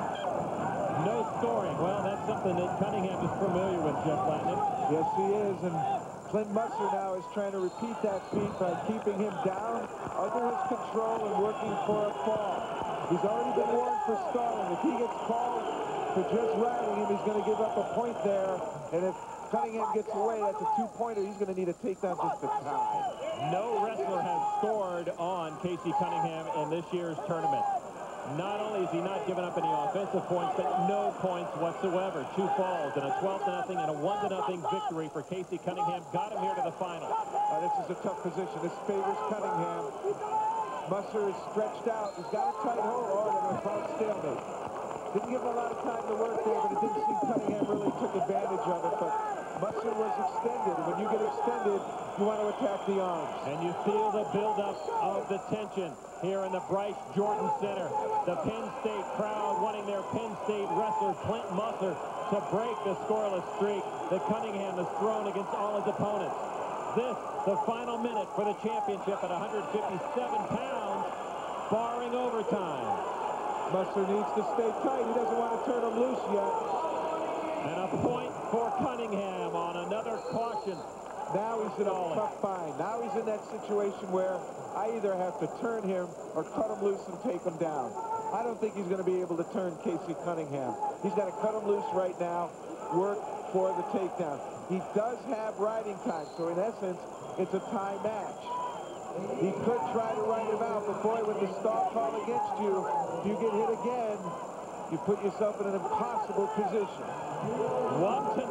No scoring. Well, that's something that Cunningham is familiar with, Jeff Blatnick. Yes, he is. And Clint Musser now is trying to repeat that feat by keeping him down, under his control, and working for a fall. He's already been warned for stalling. If he gets called for just riding him, he's going to give up a point there. And if Cunningham gets away, that's a two-pointer. He's going to need a takedown just to tie. No wrestler has scored on Casey Cunningham in this year's tournament. Not only is he not giving up any offensive points, but no points whatsoever. 2 falls and a 12-0 and a 1-0 victory for Casey Cunningham. Got him here to the final. This is a tough position. This favors Cunningham. Musser is stretched out. He's got a tight hold. Oh, they're going to call it stalemate. Didn't give him a lot of time to work there, but it didn't seem Cunningham really took advantage of it. But Musser was extended. And when you get extended, you want to attack the arms. And you feel the buildup of the tension here in the Bryce Jordan Center. The Penn State crowd wanting their Penn State wrestler, Clint Musser, to break the scoreless streak that Cunningham has thrown against all his opponents. This, the final minute for the championship at 157 pounds, barring overtime. Musser needs to stay tight. He doesn't want to turn him loose yet. And a point for Cunningham on another caution. Now he's in a tough bind. Now he's in that situation where I either have to turn him or cut him loose and take him down. I don't think he's going to be able to turn Casey Cunningham. He's got to cut him loose right now, work for the takedown. He does have riding time, so in essence, it's a tie match. He could try to ride him out, but boy, with the stall call against you, if you get hit again, you put yourself in an impossible position. 1-0,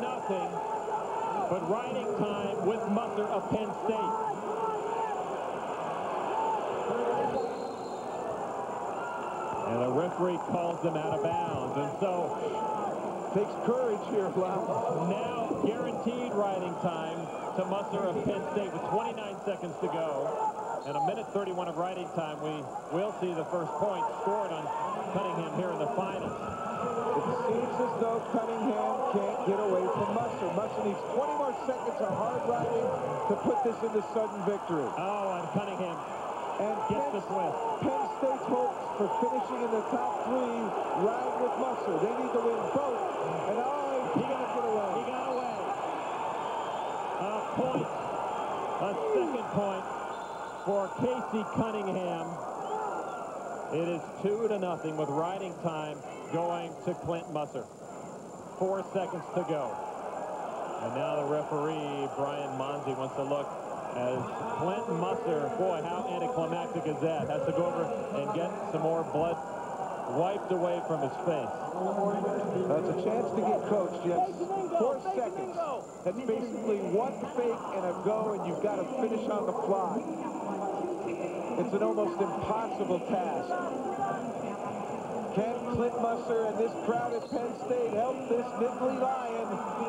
but riding time with Musser of Penn State. And the referee calls them out of bounds, and so takes courage here, Blount. Now guaranteed riding time to Musser of Penn State with 29 seconds to go. And a minute 31 of riding time. We will see the first point scored on Cunningham here in the finals. It seems as though Cunningham can't get away from Musser. Musser needs 20 more seconds of hard riding to put this into sudden victory. Oh, and Cunningham gets the twist. Penn State's hopes for finishing in the top 3 ride with Musser. They need to win both. And he got to get away. He got away. A point. A second point for Casey Cunningham. It is 2-0 with riding time going to Clint Musser. 4 seconds to go. And now the referee, Brian Monzi, wants to look as Clint Musser, boy, how anticlimactic is that? Has to go over and get some more blood wiped away from his face. That's a chance to get coached. You have 4 seconds. That's basically 1 fake and a go, and you've got to finish on the fly. It's an almost impossible task. Can Clint Musser and this crowd at Penn State help this Nittany Lion?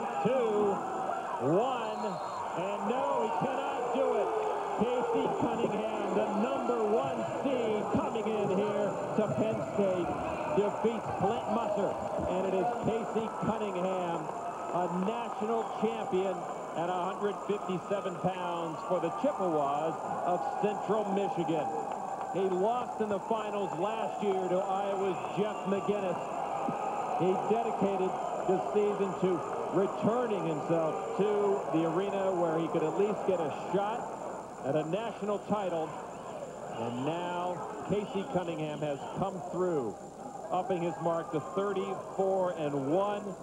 2, 1, and no, he cannot do it. Casey Cunningham, the #1 seed, coming in here to Penn State, defeats Clint Musser, and it is Casey Cunningham, a national champion at 157 pounds for the Chippewas of Central Michigan. He lost in the finals last year to Iowa's Jeff McGinnis. He dedicated the season to returning himself to the arena where he could at least get a shot at a national title. And now Casey Cunningham has come through, upping his mark to 34-1.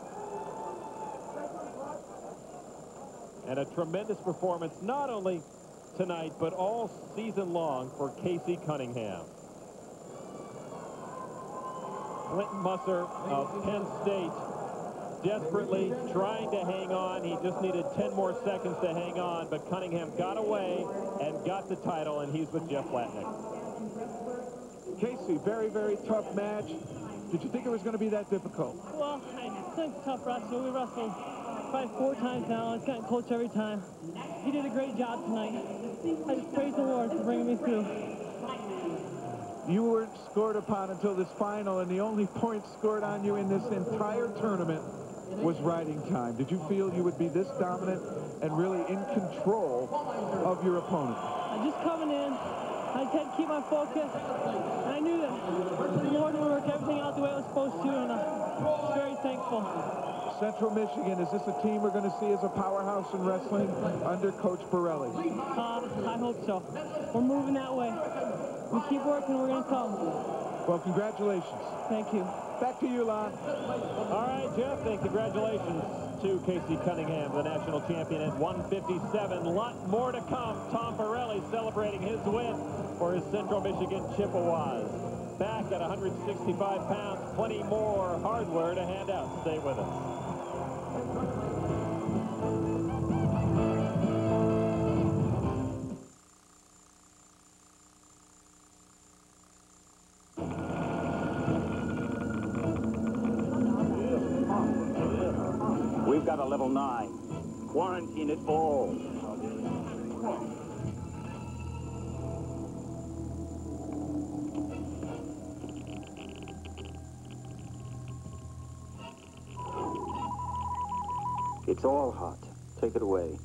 And a tremendous performance, not only tonight, but all season long for Casey Cunningham. Clint Musser of Penn State desperately trying to hang on. He just needed 10 more seconds to hang on, but Cunningham got away and got the title, and he's with Jeff Blatnick. Casey, very, very tough match. Did you think it was going to be that difficult? Well, Clint's a tough wrestler. We wrestled probably 4 times now. It's gotten close every time. He did a great job tonight. I just praise the Lord for bringing me through. You weren't scored upon until this final, and the only points scored on you in this entire tournament was riding time. Did you feel you would be this dominant and really in control of your opponent? Just coming in, I just had to keep my focus, and I knew that the Lord would work everything out the way it was supposed to, and I'm very thankful. Central Michigan, is this a team we're going to see as a powerhouse in wrestling under Coach Borelli? I hope so. We're moving that way. We keep working, we're going to come. Well, congratulations. Thank you. Back to you, Lon. All right, Jeff, and congratulations to Casey Cunningham, the national champion at 157. A lot more to come. Tom Borelli celebrating his win for his Central Michigan Chippewas. Back at 165 pounds, plenty more hardware to hand out. Stay with us. We've got a level 9. Quarantine it all. It's all hot. Take it away.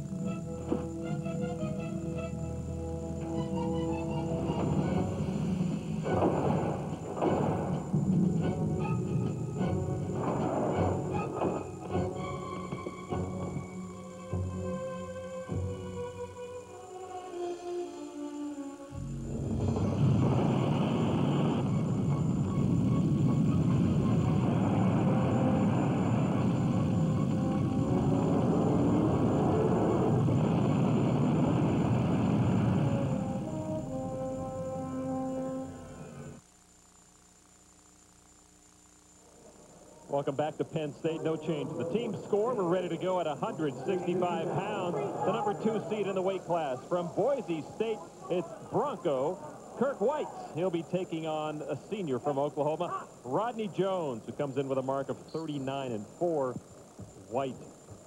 Welcome back to Penn State. No change in the team score. We're ready to go at 165 pounds. The number 2 seed in the weight class. From Boise State, it's Bronco Kirk White. He'll be taking on a senior from Oklahoma, Rodney Jones, who comes in with a mark of 39-4. White,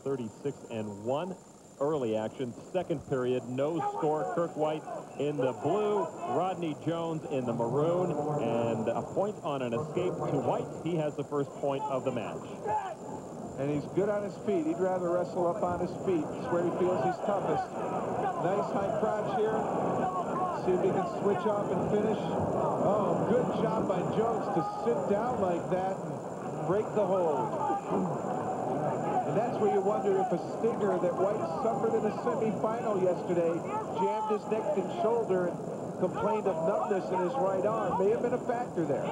36-1. Early action, second period, no score. Kirk White in the blue, Rodney Jones in the maroon, and a point on an escape to White. He has the first point of the match. And he's good on his feet. He'd rather wrestle up on his feet. It's where he feels he's toughest. Nice high crotch here. See if he can switch off and finish. Oh, good job by Jones to sit down like that and break the hold. And that's where you wonder if a stinger that White suffered in the semifinal yesterday, jammed his neck and shoulder and complained of numbness in his right arm, may have been a factor there.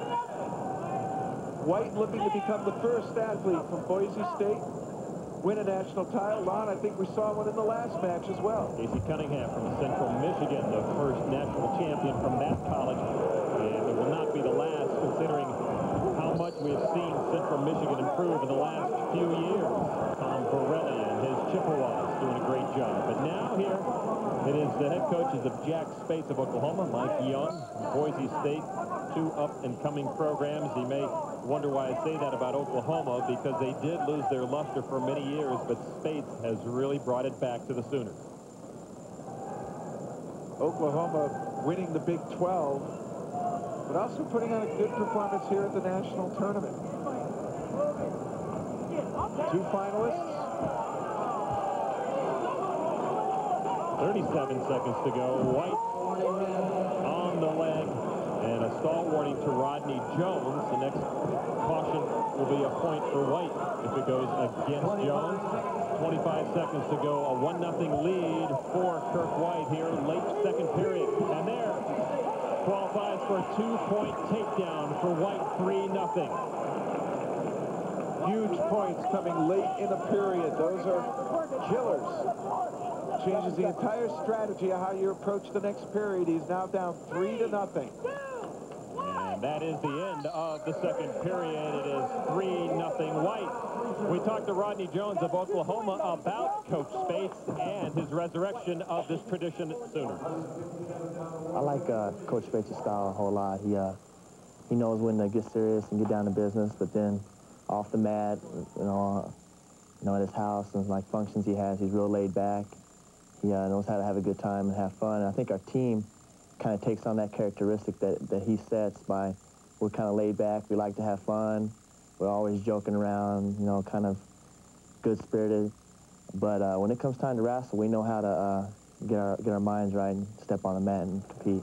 White looking to become the first athlete from Boise State, win a national title. Lon, I think we saw one in the last match as well. Casey Cunningham from Central Michigan, the first national champion from that college. And it will not be the last, considering how much we have seen Central Michigan improve in the last few years. Tom Borelli and his Chippewas doing a great job. But now here, it is the head coaches of Jack Spates of Oklahoma, Mike Young, Boise State, 2 up-and-coming programs. You may wonder why I say that about Oklahoma, because they did lose their luster for many years, but Spates has really brought it back to the Sooners. Oklahoma winning the Big 12, but also putting on a good performance here at the national tournament. 2 finalists. 37 seconds to go. White on the leg, and a stall warning to Rodney Jones. The next caution will be a point for White if it goes against Jones. 25 seconds to go. A 1-0 lead for Kirk White here, late second period. And there qualifies for a 2-point takedown for White, 3-0. Huge points coming late in the period. Those are killers. Changes the entire strategy of how you approach the next period. He's now down 3-0. And that is the end of the second period. It is 3-0 White. We talked to Rodney Jones of Oklahoma about Coach Spates and his resurrection of this tradition at Sooners. I like Coach Spates' style a whole lot. He knows when to get serious and get down to business, but then off the mat, you know, at his house and like functions he has, he's real laid back. He knows how to have a good time and have fun. And I think our team kind of takes on that characteristic that he sets by, we're kind of laid back, we like to have fun, we're always joking around, you know, kind of good-spirited. But when it comes time to wrestle, we know how to get our minds right and step on the mat and compete.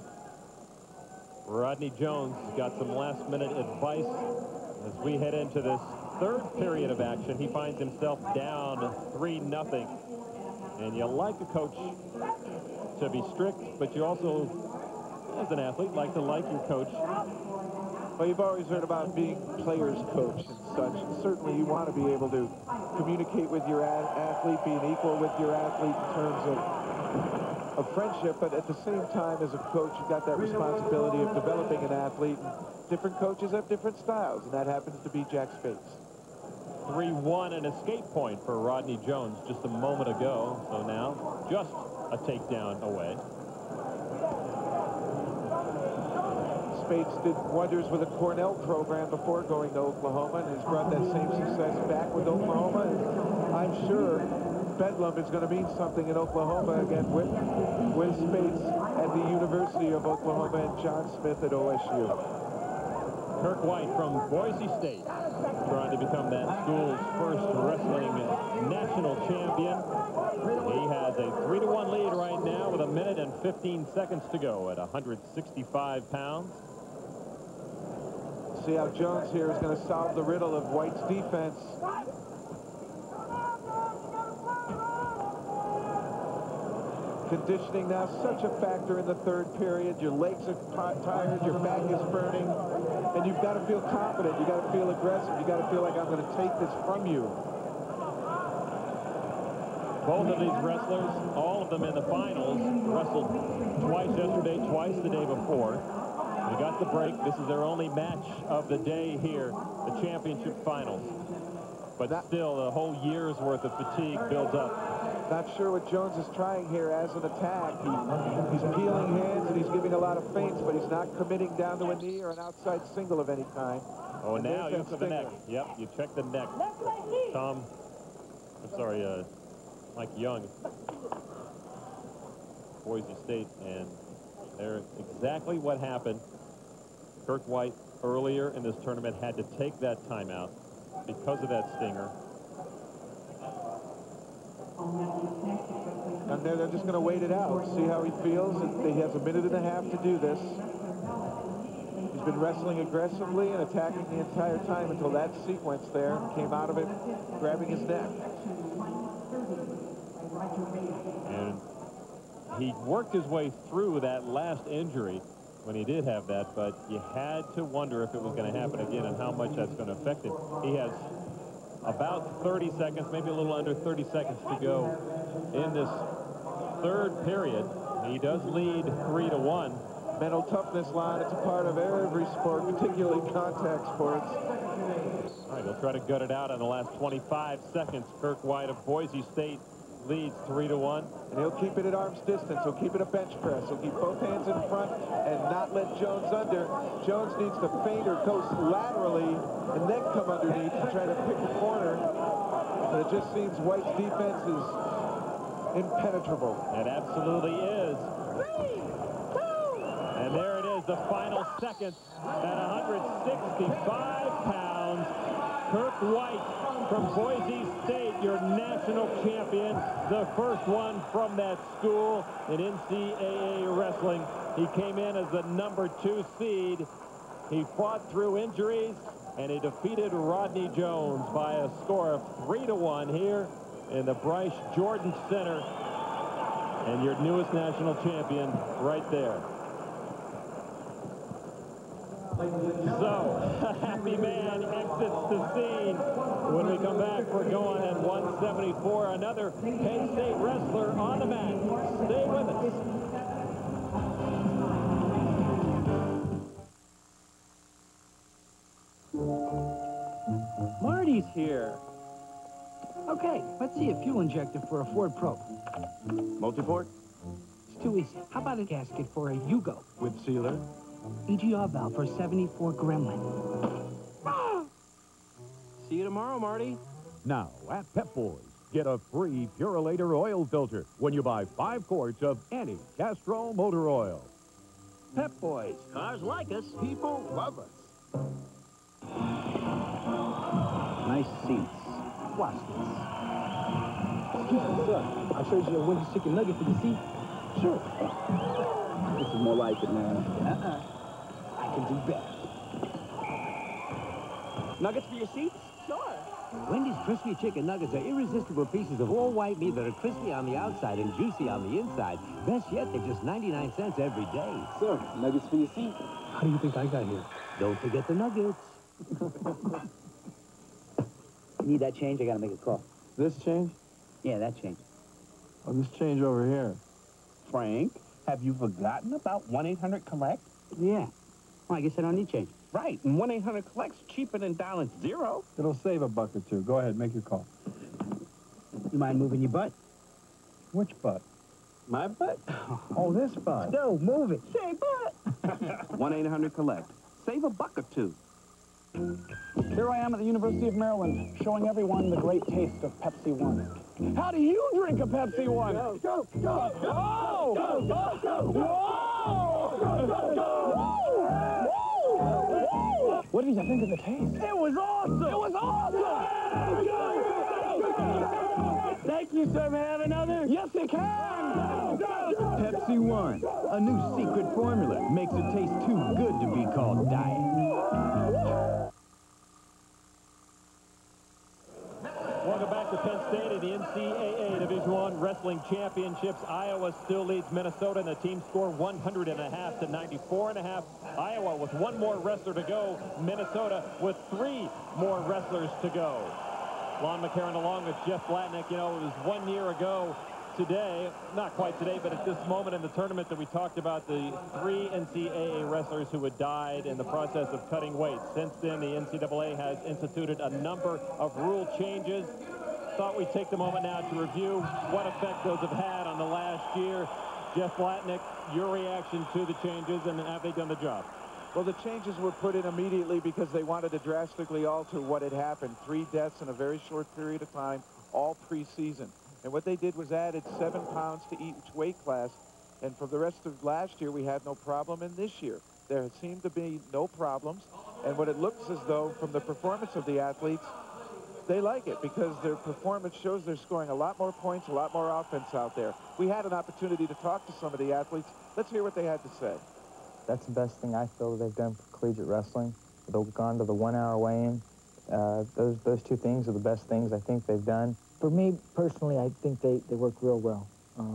Rodney Jones got some last-minute advice as we head into this third period of action. He finds himself down 3-0. And you like a coach to be strict, but you also, as an athlete, like to like your coach. Well, you've always heard about being player's coach and such. And certainly you want to be able to communicate with your athlete, being equal with your athlete in terms of friendship. But at the same time, as a coach, you've got that responsibility of developing an athlete. And different coaches have different styles, and that happens to be Jack Spates. 3-1, an escape point for Rodney Jones just a moment ago. So now just a takedown away. Spates did wonders with the Cornell program before going to Oklahoma and has brought that same success back with Oklahoma. And I'm sure Bedlam is going to mean something in Oklahoma again with Spates at the University of Oklahoma and John Smith at OSU. Kirk White from Boise State trying to become that school's first wrestling national champion. He has a 3-1 lead right now with 1 minute and 15 seconds to go at 165 pounds. See how Jones here is going to solve the riddle of White's defense. Conditioning now such a factor in the third period. Your legs are tired, your back is burning, and you've got to feel confident. You've got to feel aggressive. You've got to feel like I'm going to take this from you. Both of these wrestlers, all of them in the finals, wrestled twice yesterday, twice the day before. They got the break. This is their only match of the day here, the championship finals. But still, the whole year's worth of fatigue builds up. Not sure what Jones is trying here as an attack. He's peeling hands and he's giving a lot of feints, but he's not committing down to a knee or an outside single of any kind. Oh, and now you look at the neck. Yep, you check the neck. Mike Young, Boise State, and there's exactly what happened. Kirk White earlier in this tournament had to take that timeout because of that stinger. And they're just going to wait it out, see how he feels. He has 1.5 minutes to do this. He's been wrestling aggressively and attacking the entire time until that sequence there came out of it, grabbing his neck. And he worked his way through that last injury when he did have that, but you had to wonder if it was going to happen again and how much that's going to affect him. He has about 30 seconds, maybe a little under 30 seconds to go in this third period. He does lead 3-1. Mental toughness line, it's a part of every sport, particularly contact sports. All right, he'll try to gut it out in the last 25 seconds. Kirk White of Boise State leads 3-1. And he'll keep it at arm's distance. He'll keep it a bench press. He'll keep both hands in front and not let Jones under. Jones needs to feint or go laterally and then come underneath to try to pick a corner. But it just seems White's defense is impenetrable. It absolutely is. And there it is, the final seconds at 165 pounds. Kirk White from Boise State, your national champion, the first one from that school in NCAA wrestling. He came in as the #2 seed. He fought through injuries, and he defeated Rodney Jones by a score of 3-1 here in the Bryce Jordan Center. And your newest national champion right there. So, a happy man exits the scene. When we come back, we're going at 174. Another Penn State wrestler on the mat. Stay with us. Marty's here. Okay, let's see a fuel injector for a Ford Probe. Multiport? It's too easy. How about a gasket for a Yugo? With sealer? EGR valve for 74 Gremlin. See you tomorrow, Marty. Now, at Pep Boys, get a free Purolator oil filter when you buy 5 quarts of any Castrol motor oil. Pep Boys. Cars like us. People love us. nice seats. Watch this. Excuse me, sir. I trade you a Wendy's chicken nugget for the seat. Sure. This is more like it, man. I can do better. Nuggets for your seats? Sure. Wendy's crispy chicken nuggets are irresistible pieces of all white meat that are crispy on the outside and juicy on the inside. Best yet, they're just 99 cents every day. Sir, nuggets for your seat. How do you think I got here? Don't forget the nuggets. You need that change? I gotta make a call. This change? Yeah, that change. Oh, this change over here. Frank, have you forgotten about 1-800-COLLECT? Yeah. Well, I guess I don't need change. Right, and 1-800-COLLECT's cheaper than dialing zero. It'll save $1 or $2. Go ahead, make your call. You mind moving your butt? Which butt? My butt? Oh, this butt. No, move it. Say butt. 1-800-COLLECT. Save $1 or $2. Here I am at the University of Maryland, showing everyone the great taste of Pepsi One. How do you drink a Pepsi One? Go, go, go, go, go, go, go, go, go. What did you think of the taste? It was awesome! It was awesome! Thank you, sir. May I have another? Yes, you can! Pepsi One, a new secret formula, makes it taste too good to be called diet. Welcome back to Penn State in the NCAA Division I Wrestling Championships. Iowa still leads Minnesota in the team score 100.5 to 94.5. Iowa with one more wrestler to go. Minnesota with 3 more wrestlers to go. Lon McCarron along with Jeff Blatnick. You know, it was 1 year ago today, not quite today, but at this moment in the tournament that we talked about the 3 NCAA wrestlers who had died in the process of cutting weight. Since then, the NCAA has instituted a number of rule changes. Thought we'd take the moment now to review what effect those have had on the last year. Jeff Blatnick, your reaction to the changes, and have they done the job? Well, the changes were put in immediately because they wanted to drastically alter what had happened. 3 deaths in a very short period of time, all preseason. And what they did was added 7 pounds to each weight class. And for the rest of last year, we had no problem. And this year, there seemed to be no problems. And what it looks as though, from the performance of the athletes, they like it because their performance shows they're scoring a lot more points, a lot more offense out there. We had an opportunity to talk to some of the athletes. Let's hear what they had to say. That's the best thing I feel that they've done for collegiate wrestling. They've gone to the 1-hour weigh-in. Those 2 things are the best things I think they've done. For me, personally, I think they work real well.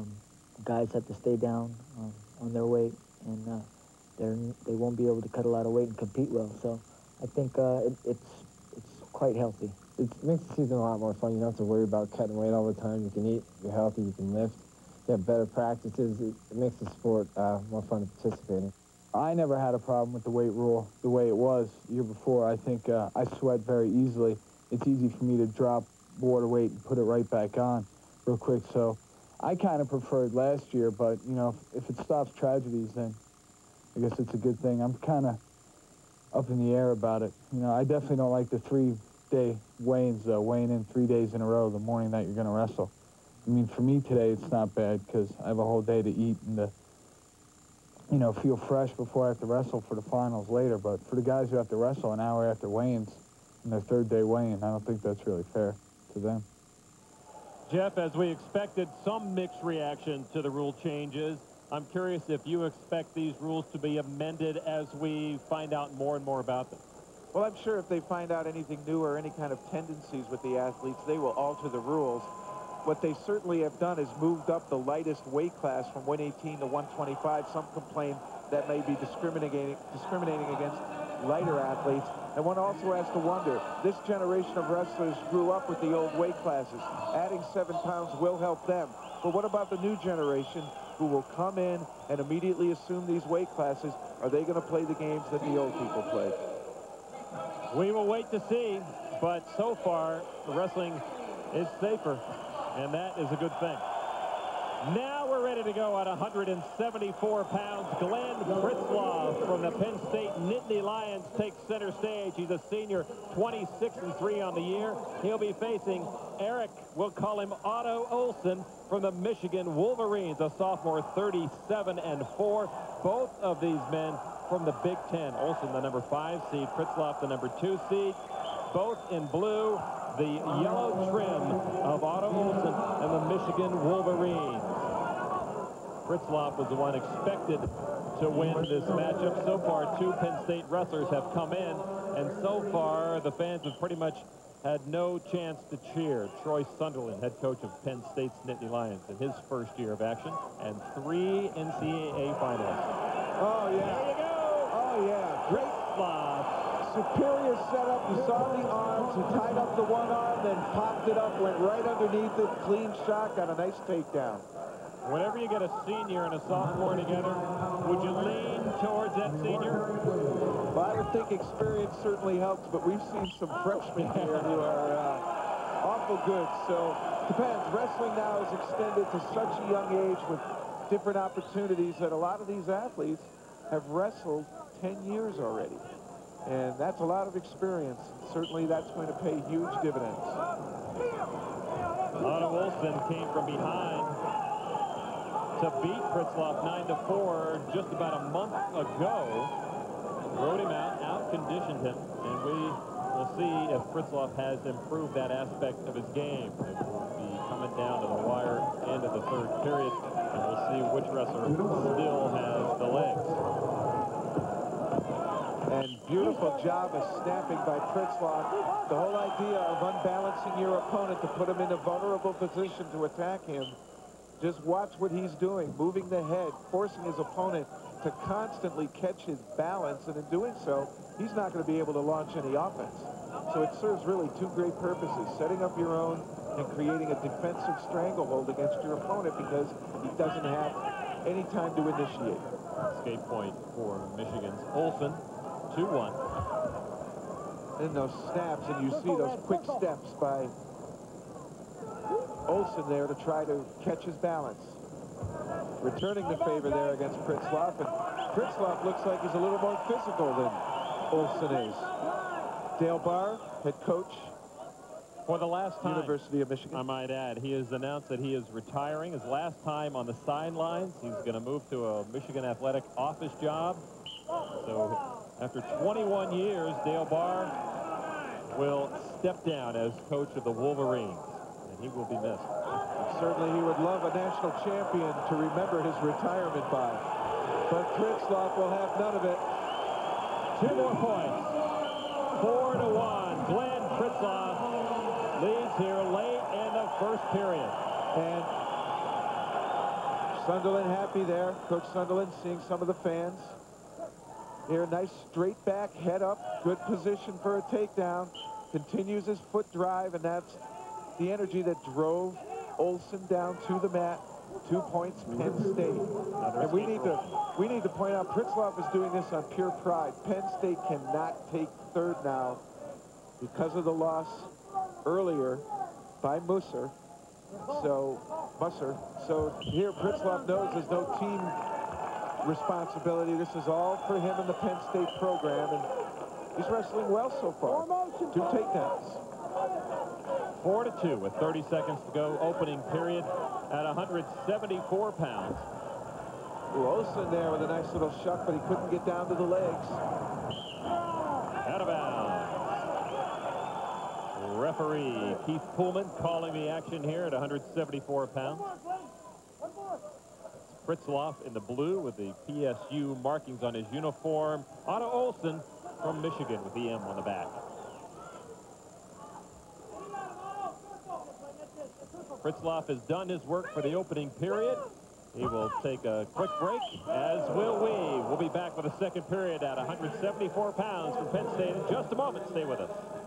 Guys have to stay down on their weight, and they won't be able to cut a lot of weight and compete well. So I think it's quite healthy. It makes the season a lot more fun. You don't have to worry about cutting weight all the time. You can eat, you're healthy, you can lift. You have better practices. It makes the sport more fun to participate in. I never had a problem with the weight rule the way it was the year before. I think I sweat very easily. It's easy for me to drop water weight and put it right back on real quick. So I kind of preferred last year, but, you know, if it stops tragedies, then I guess it's a good thing. I'm kind of up in the air about it. You know, I definitely don't like the 3-day weigh-ins, weighing in 3 days in a row the morning that you're going to wrestle. I mean, for me today, it's not bad because I have a whole day to eat and to, you know, feel fresh before I have to wrestle for the finals later. But for the guys who have to wrestle an hour after weigh-ins in their 3rd day weigh-in, I don't think that's really fair to them. Jeff, as we expected, some mixed reaction to the rule changes. I'm curious if you expect these rules to be amended as we find out more and more about them. Well, I'm sure if they find out anything new or any kind of tendencies with the athletes, they will alter the rules. What they certainly have done is moved up the lightest weight class from 118 to 125. Some complain that may be discriminating against lighter athletes. And one also has to wonder, this generation of wrestlers grew up with the old weight classes. Adding 7 pounds will help them. But what about the new generation who will come in and immediately assume these weight classes? Are they going to play the games that the old people played? We will wait to see, but so far, the wrestling is safer, and that is a good thing. Now we're ready to go at 174 pounds. Glenn Pritzlaff from the Penn State Nittany Lions takes center stage. He's a senior, 26-3 on the year. He'll be facing Eric, we'll call him Otto Olson, from the Michigan Wolverines, a sophomore, 37-4. Both of these men from the Big Ten. Olson, the number 5 seed. Pritzlaff, the number 2 seed. both in blue, the yellow trim of Otto Olson and the Michigan Wolverines. Pritzlaff was the one expected to win this matchup. So far, 2 Penn State wrestlers have come in, and so far, the fans have pretty much had no chance to cheer. Troy Sunderland, head coach of Penn State's Nittany Lions, in his first year of action, and 3 NCAA finalists. Oh, yeah. There you go. Oh, yeah. Great Pritzlaff. superior setup. You saw the arms. He tied up the one arm, then popped it up, went right underneath it. Clean shot, got a nice takedown. Whenever you get a senior and a sophomore together, would you lean towards that senior? Well, I would think experience certainly helps, but we've seen some freshmen here who are awful good. So, depends. Wrestling now is extended to such a young age with different opportunities that a lot of these athletes have wrestled 10 years already. And that's a lot of experience. Certainly that's going to pay huge dividends. Otto Olson came from behind to beat Pritzlaff 9-4 just about a month ago. Rode him out conditioned him, and we will see if Pritzlaff has improved that aspect of his game. It will be coming down to the wire end of the third period, and we'll see which wrestler still has the legs. And beautiful job of snapping by Pritzlaff. The whole idea of unbalancing your opponent to put him in a vulnerable position to attack him. Just watch what he's doing, moving the head, forcing his opponent to constantly catch his balance, and in doing so, he's not going to be able to launch any offense. So it serves really 2 great purposes, setting up your own and creating a defensive stranglehold against your opponent because he doesn't have any time to initiate. Escape point for Michigan's Olson, 2-1. And those snaps, and you see those quick steps by Olson there to try to catch his balance. Returning the favor there against Pritzlaff, and Pritzlaff looks like he's a little more physical than Olson is. Dale Barr, head coach for the last time, University of Michigan. I might add, he has announced that he is retiring. His last time on the sidelines, he's going to move to a Michigan athletic office job. So after 21 years, Dale Barr will step down as coach of the Wolverines. He will be missed. Certainly he would love a national champion to remember his retirement by. But Pritzlaff will have none of it. 2 more points. 4-1. Glenn Pritzlaff leads here late in the first period. And Sunderland happy there. Coach Sunderland seeing some of the fans. Here, nice straight back, head up, good position for a takedown. Continues his foot drive, and that's the energy that drove Olson down to the mat. 2 points, Penn State. And we need to point out Pritzlaff is doing this on pure pride. Penn State cannot take third now because of the loss earlier by Musser. So here Pritzlaff knows there's no team responsibility. This is all for him and the Penn State program, and he's wrestling well so far. 2 takedowns. 4-2 with 30 seconds to go, opening period at 174 pounds. Olson there with a nice little shuck, but he couldn't get down to the legs. Out of bounds. Referee Keith Pullman calling the action here at 174 pounds. Pritzlaff in the blue with the PSU markings on his uniform. Otto Olson from Michigan with the M on the back. Pritzlaff has done his work for the opening period. He will take a quick break, as will we. We'll be back with the second period at 174 pounds from Penn State in just a moment. Stay with us.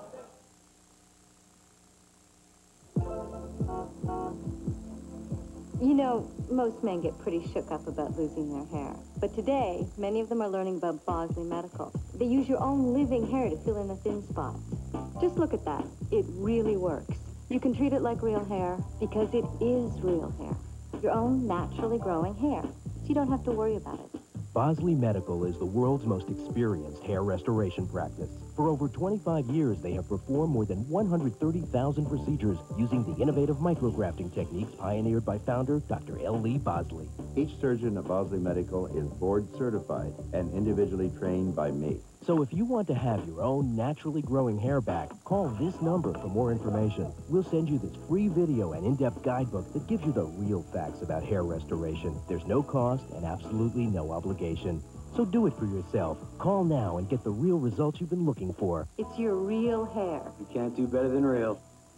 You know, most men get pretty shook up about losing their hair. But today, many of them are learning about Bosley Medical. They use your own living hair to fill in the thin spots. Just look at that. It really works. You can treat it like real hair because it is real hair. Your own naturally growing hair. So you don't have to worry about it. Bosley Medical is the world's most experienced hair restoration practice. For over 25 years, they have performed more than 130,000 procedures using the innovative micrografting techniques pioneered by founder Dr. L. Lee Bosley. Each surgeon at Bosley Medical is board certified and individually trained by me. So if you want to have your own naturally growing hair back, call this number for more information. We'll send you this free video and in-depth guidebook that gives you the real facts about hair restoration. There's no cost and absolutely no obligation. So do it for yourself. Call now and get the real results you've been looking for. It's your real hair. You can't do better than real.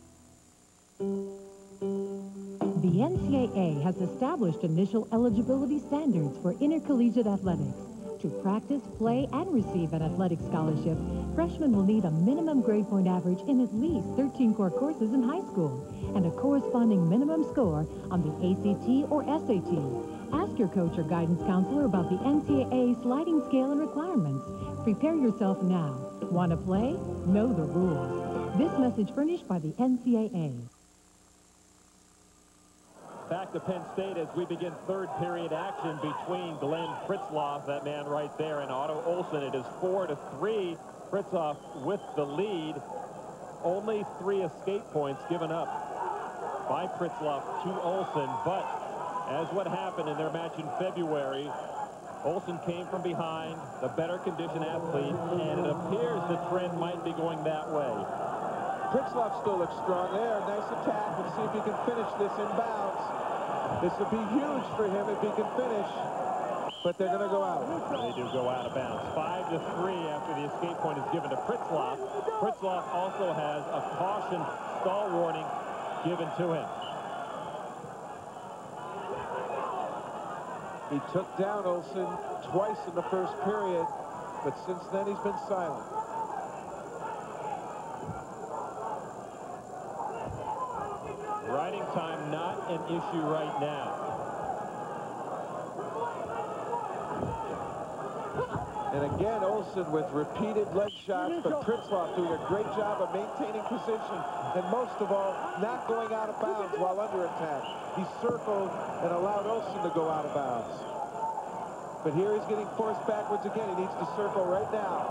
The NCAA has established initial eligibility standards for intercollegiate athletics. To practice, play, and receive an athletic scholarship, freshmen will need a minimum grade point average in at least 13 core courses in high school and a corresponding minimum score on the ACT or SAT. Ask your coach or guidance counselor about the NCAA sliding scale and requirements. Prepare yourself now. Want to play? Know the rules. This message furnished by the NCAA. Back to Penn State as we begin third period action between Glenn Fritzloff, that man right there, and Otto Olson. It is 4-3. Fritzloff with the lead. Only 3 escape points given up by Fritzloff to Olson. But as what happened in their match in February, Olson came from behind, the better conditioned athlete, and it appears the trend might be going that way. Fritzloff still looks strong there. Nice attack. Let's see if he can finish this inbounds. This would be huge for him if he can finish, but they're going to go out. They do go out of bounds. 5-3 after the escape point is given to Fritzloff. Fritzloff also has a caution stall warning given to him. He took down Olson twice in the first period, but since then he's been silent. Riding time not an issue right now. And again, Olson with repeated leg shots, but Fritzloff doing a great job of maintaining position, and most of all, not going out of bounds while under attack. He circled and allowed Olson to go out of bounds. But here he's getting forced backwards again. He needs to circle right now.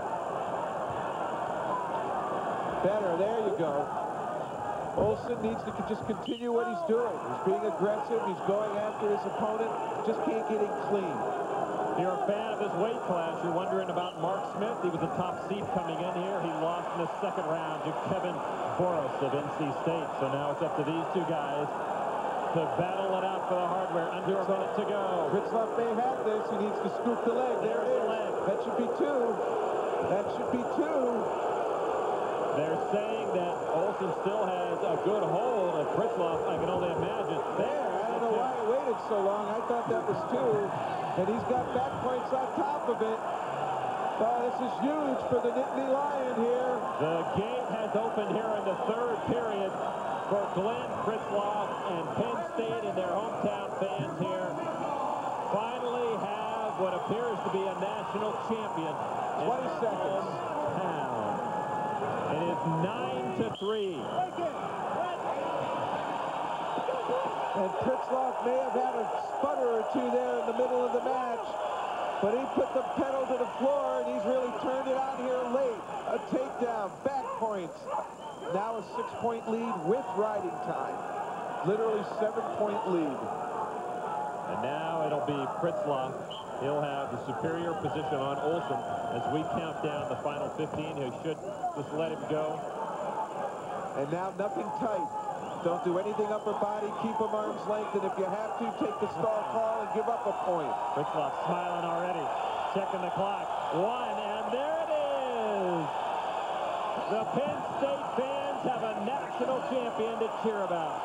Better, there you go. Olson needs to just continue what he's doing. He's being aggressive. He's going after his opponent. Just can't get it clean. If you're a fan of this weight class, you're wondering about Mark Smith. He was a top seed coming in here. He lost in the second round to Kevin Boros of NC State. So now it's up to these two guys to battle it out for the hardware. Under a minute to go. Fritzloff may have this. He needs to scoop the leg. There it is. That should be 2. That should be 2. They're saying that Olson still has a good hold of Fritzloff. I can only imagine. There, I don't know why he waited so long. I thought that was 2. And he's got back points on top of it. Oh, this is huge for the Nittany Lion here. The gate has opened here in the third period for Glenn Fritzloff, and Penn State and their hometown fans here finally have what appears to be a national champion. 20 seconds. It is 9-3. And Fritzloff may have had a sputter or 2 there in the middle of the match, but he put the pedal to the floor, and he's really turned it on here late. A takedown, back points. Now a 6-point lead with riding time. Literally 7-point lead. And now it'll be Fritzloff. He'll have the superior position on Olson as we count down the final 15. He should just let him go. And now nothing tight. Don't do anything upper body. Keep him arm's length. And if you have to, take the stall call and give up a point. Fritzloff smiling already. Checking the clock. 1, and there it is. The Penn State fans have a national champion to cheer about.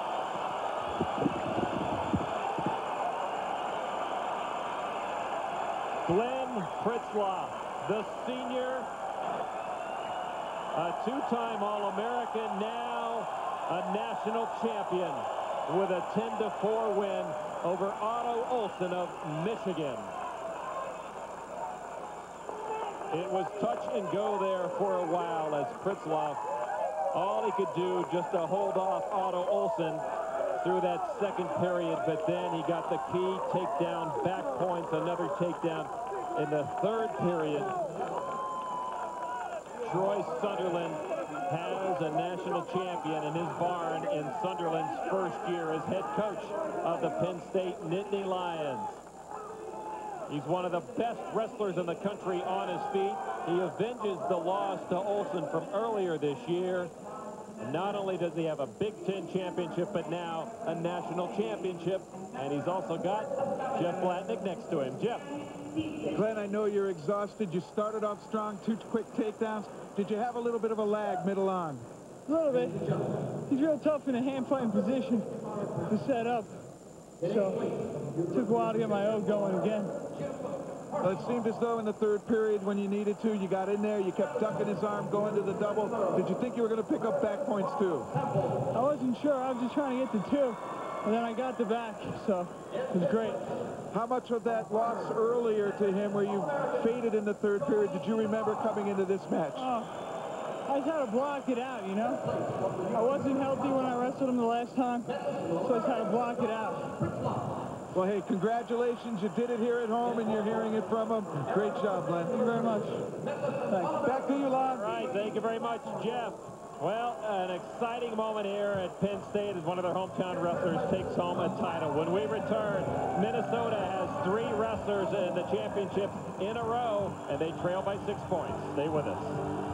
Glenn Fritzloff, the senior, a 2-time All-American, now a national champion with a 10-4 win over Otto Olson of Michigan. It was touch and go there for a while as Fritzloff, all he could do just to hold off Otto Olson through that second period, but then he got the key takedown, back points, another takedown, in the third period. Troy Sunderland has a national champion in his barn in Sunderland's first year as head coach of the Penn State Nittany Lions. He's one of the best wrestlers in the country on his feet. He avenges the loss to Olsen from earlier this year. And not only does he have a Big Ten championship, but now a national championship. And he's also got Jeff Blatnick next to him. Jeff. Glenn, I know you're exhausted. You started off strong, 2 quick takedowns. Did you have a little bit of a lag middle on? A little bit. He's real tough in a hand-fighting position to set up. So it took a while to get my O going again. Well, it seemed as though in the third period when you needed to, you got in there, you kept ducking his arm, going to the double. Did you think you were going to pick up back points too? I wasn't sure. I was just trying to get to 2. And then I got the back, so it was great. How much of that loss earlier to him where you faded in the third period did you remember coming into this match? I just had to block it out, you know? I wasn't healthy when I wrestled him the last time, so I just had to block it out. Well, hey, congratulations. You did it here at home, and you're hearing it from him. Great job, Glenn. Thank you very much. Thanks. Back to you, Lon. All right, thank you very much, Jeff. Well, an exciting moment here at Penn State as one of their hometown wrestlers takes home a title. When we return, Minnesota has 3 wrestlers in the championships in a row, and they trail by 6 points. Stay with us.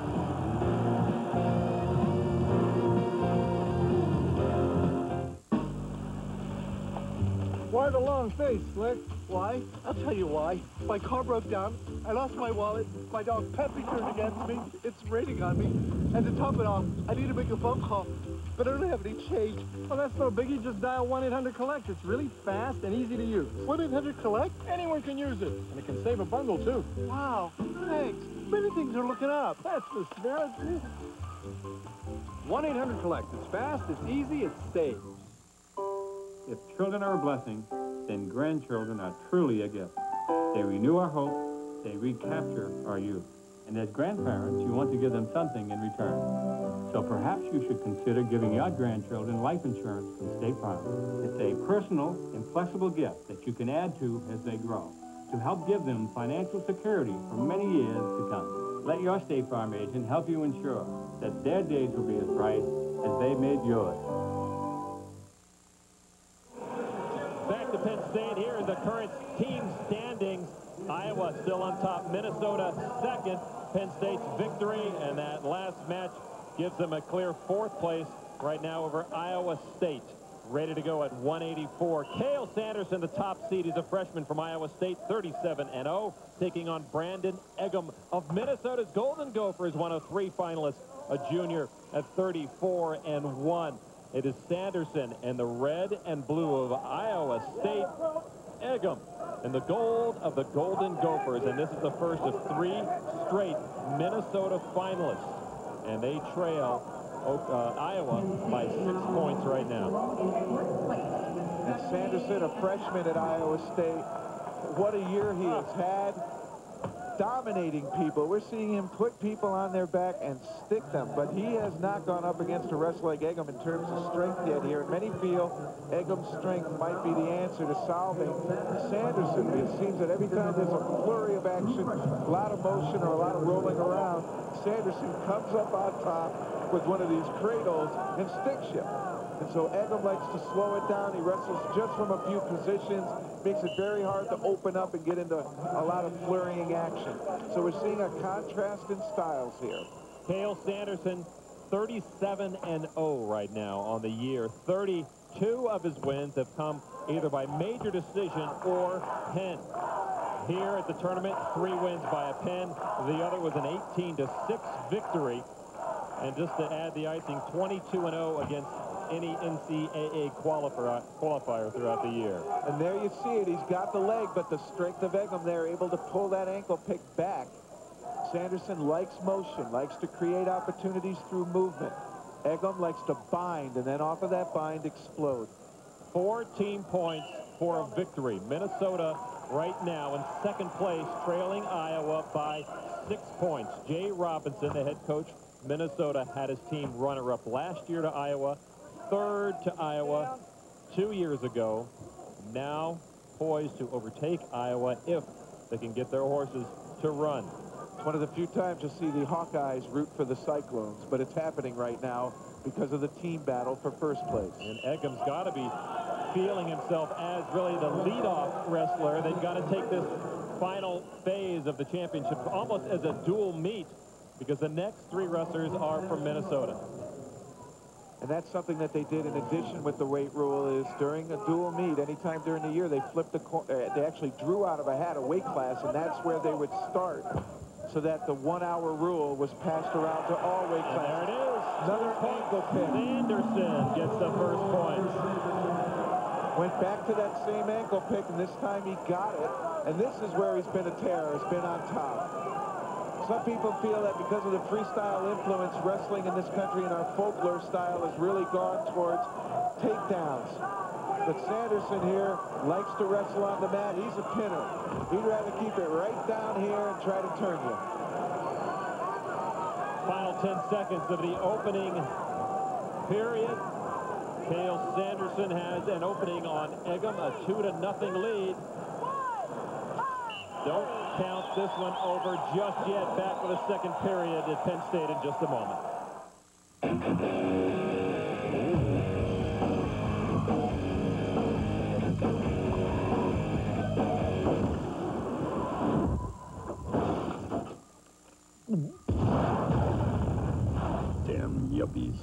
Why the long face, Slick? Why? I'll tell you why. My car broke down. I lost my wallet. My dog Peppy turned against me. It's raining on me. And to top it off, I need to make a phone call. But I don't have any change. Well, that's no biggie. Just dial 1-800-COLLECT. It's really fast and easy to use. 1-800-COLLECT? Anyone can use it. And it can save a bundle, too. Wow. Thanks. Many things are looking up. That's the spirit. 1-800-COLLECT. It's fast, it's easy, it's safe. If children are a blessing, then grandchildren are truly a gift. They renew our hope, they recapture our youth. And as grandparents, you want to give them something in return. So perhaps you should consider giving your grandchildren life insurance from State Farm. It's a personal and flexible gift that you can add to as they grow, to help give them financial security for many years to come. Let your State Farm agent help you ensure that their days will be as bright as they made yours. Back to Penn State. Here are the current team standings. Iowa still on top. Minnesota second. Penn State's victory, and that last match gives them a clear 4th place right now over Iowa State. Ready to go at 184. Cale Sanderson, the top seed. He's a freshman from Iowa State, 37-0, taking on Brandon Eggum of Minnesota's Golden Gophers, one of 3 finalists, a junior at 34-1. It is Sanderson and the red and blue of Iowa State. Eggum and the gold of the Golden Gophers. And this is the first of 3 straight Minnesota finalists. And they trail Iowa by 6 points right now. And Sanderson, a freshman at Iowa State. What a year he has had. Dominating people. We're seeing him put people on their back and stick them, but he has not gone up against a wrestler like Eggum in terms of strength yet here. And many feel Eggum's strength might be the answer to solving Sanderson. It seems that every time there's a flurry of action, a lot of motion or a lot of rolling around, Sanderson comes up on top with one of these cradles and sticks you. And so Eggum likes to slow it down. He wrestles just from a few positions, makes it very hard to open up and get into a lot of flurrying action. So we're seeing a contrast in styles here. Cale Sanderson, 37-0 right now on the year. 32 of his wins have come either by major decision or pin. Here at the tournament, 3 wins by a pin. The other was an 18-6 victory. And just to add the icing, 22-0 against any NCAA qualifier throughout the year. And there you see it. He's got the leg, but the strength of Eggum there, able to pull that ankle pick back. Sanderson likes motion, likes to create opportunities through movement. Eggum likes to bind, and then off of that bind, explode. 14 points for a victory. Minnesota right now in 2nd place, trailing Iowa by 6 points. Jay Robinson, the head coach, Minnesota, had his team runner-up last year to Iowa, 3rd to Iowa 2 years ago, now poised to overtake Iowa if that can get their horses to run. It's one of the few times you'll see the Hawkeyes root for the Cyclones, but it's happening right now because of the team battle for first place. And Eggum's got to be feeling himself as really the leadoff wrestler. They've got to take this final phase of the championship almost as a dual meet, because the next three wrestlers are from Minnesota. And that's something that they did in addition with the weight rule, is during a dual meet, anytime during the year, they flipped they actually drew out of a hat a weight class, and that's where they would start, so that the 1 hour rule was passed around to all weight classes. And there it is. Another ankle pick. Sanderson gets the first points. Went back to that same ankle pick, and this time he got it. And this is where he's been a terror, has been on top. Some people feel that because of the freestyle influence, wrestling in this country and our folklore style has really gone towards takedowns. But Sanderson here likes to wrestle on the mat. He's a pinner. He'd rather keep it right down here and try to turn you. Final 10 seconds of the opening period. Cael Sanderson has an opening on Eggum, a 2-0 lead. Don't count this one over just yet. Back with a second period at Penn State in just a moment. Damn yuppies.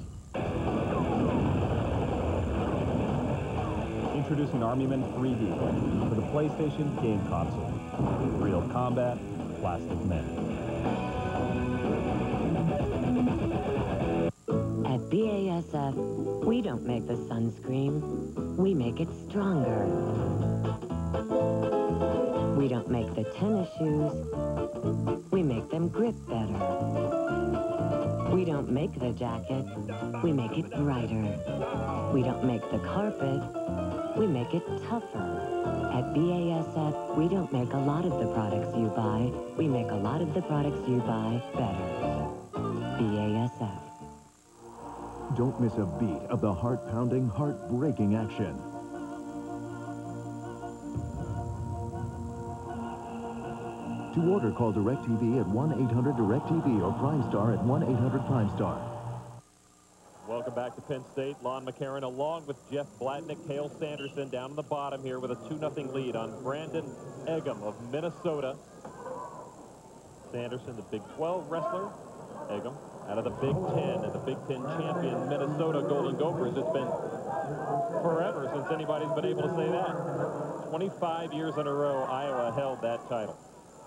Introducing Army Men 3D for the PlayStation game console. Real combat, plastic men. At BASF, we don't make the sunscreen, we make it stronger. We don't make the tennis shoes, we make them grip better. We don't make the jacket, we make it brighter. We don't make the carpet, we make it tougher. At BASF, we don't make a lot of the products you buy. We make a lot of the products you buy better. BASF. Don't miss a beat of the heart-pounding, heart-breaking action. To order, call DirecTV at 1-800-DirecTV or PrimeStar at 1-800-PrimeStar. Welcome back to Penn State. Lon McCarron along with Jeff Blatnick, Cael Sanderson down on the bottom here with a 2-0 lead on Brandon Eggum of Minnesota. Sanderson, the Big 12 wrestler. Eggum out of the Big 10 and the Big 10 champion Minnesota Golden Gophers. It's been forever since anybody's been able to say that. 25 years in a row, Iowa held that title.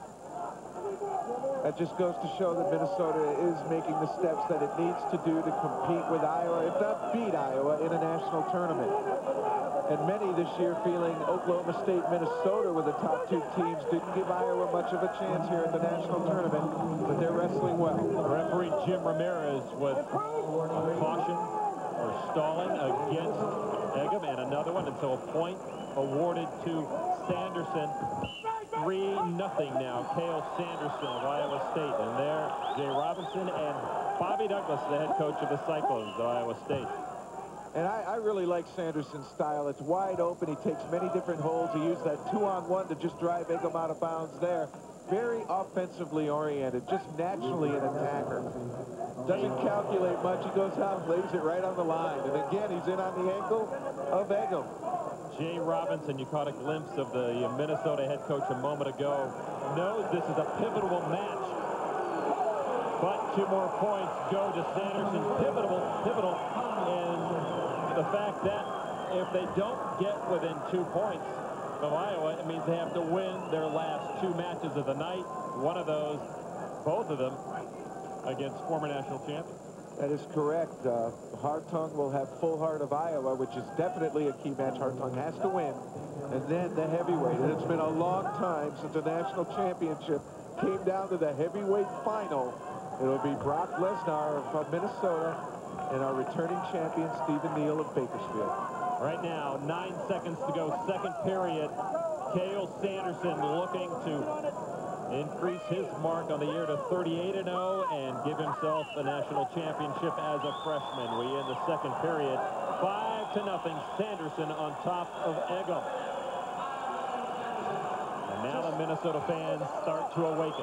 That just goes to show that Minnesota is making the steps that it needs to do to compete with Iowa, if not beat Iowa, in a national tournament. And many this year feeling Oklahoma State, Minnesota were the top two teams, didn't give Iowa much of a chance here at the national tournament, but they're wrestling well. Referee Jim Ramirez with a caution or stalling against Eggum, and another one until a point awarded to Sanderson. 3-0 now, Cael Sanderson of Iowa State. And there, Jay Robinson and Bobby Douglas, the head coach of the Cyclones of Iowa State. And I really like Sanderson's style. It's wide open. He takes many different holds. He used that 2-on-1 to just drive Eggum out of bounds there. Very offensively oriented, just naturally an attacker. Doesn't calculate much. He goes out and lays it right on the line. And again, he's in on the ankle of Eggum. Jay Robinson, you caught a glimpse of the Minnesota head coach a moment ago, knows this is a pivotal match. But 2 more points go to Sanderson. Pivotal. And the fact that if they don't get within 2 points of Iowa, it means they have to win their last 2 matches of the night. One of those, both of them, against former national champions. That is correct. Hartung will have Full Heart of Iowa, which is definitely a key match. Hartung has to win. And then the heavyweight. And it's been a long time since a national championship came down to the heavyweight final. It'll be Brock Lesnar from Minnesota and our returning champion, Stephen Neal of Bakersfield. Right now, 9 seconds to go, second period. Cael Sanderson looking to increase his mark on the year to 38-0 and give himself a national championship as a freshman. We end the second period, 5-0, Sanderson on top of Eggum. And Now the Minnesota fans start to awaken.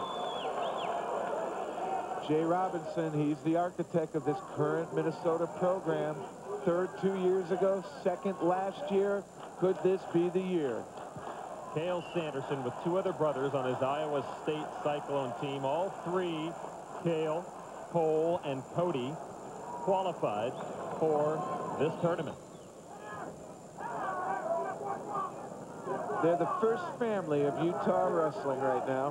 Jay Robinson, he's the architect of this current Minnesota program. Third 2 years ago, second last year. Could this be the year? Cael Sanderson with two other brothers on his Iowa State Cyclone team. All three, Cael, Cole, and Cody, qualified for this tournament. They're the first family of Utah wrestling right now.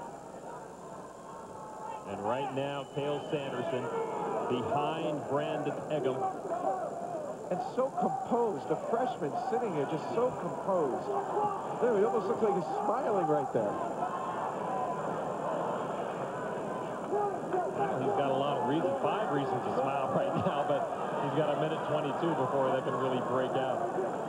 And right now, Cael Sanderson behind Brandon Eggum. And so composed. A freshman sitting here just so composed. He almost looks like he's smiling right there. Well, he's got a lot of reasons, 5 reasons to smile right now, but he's got a minute 22 before they can really break out.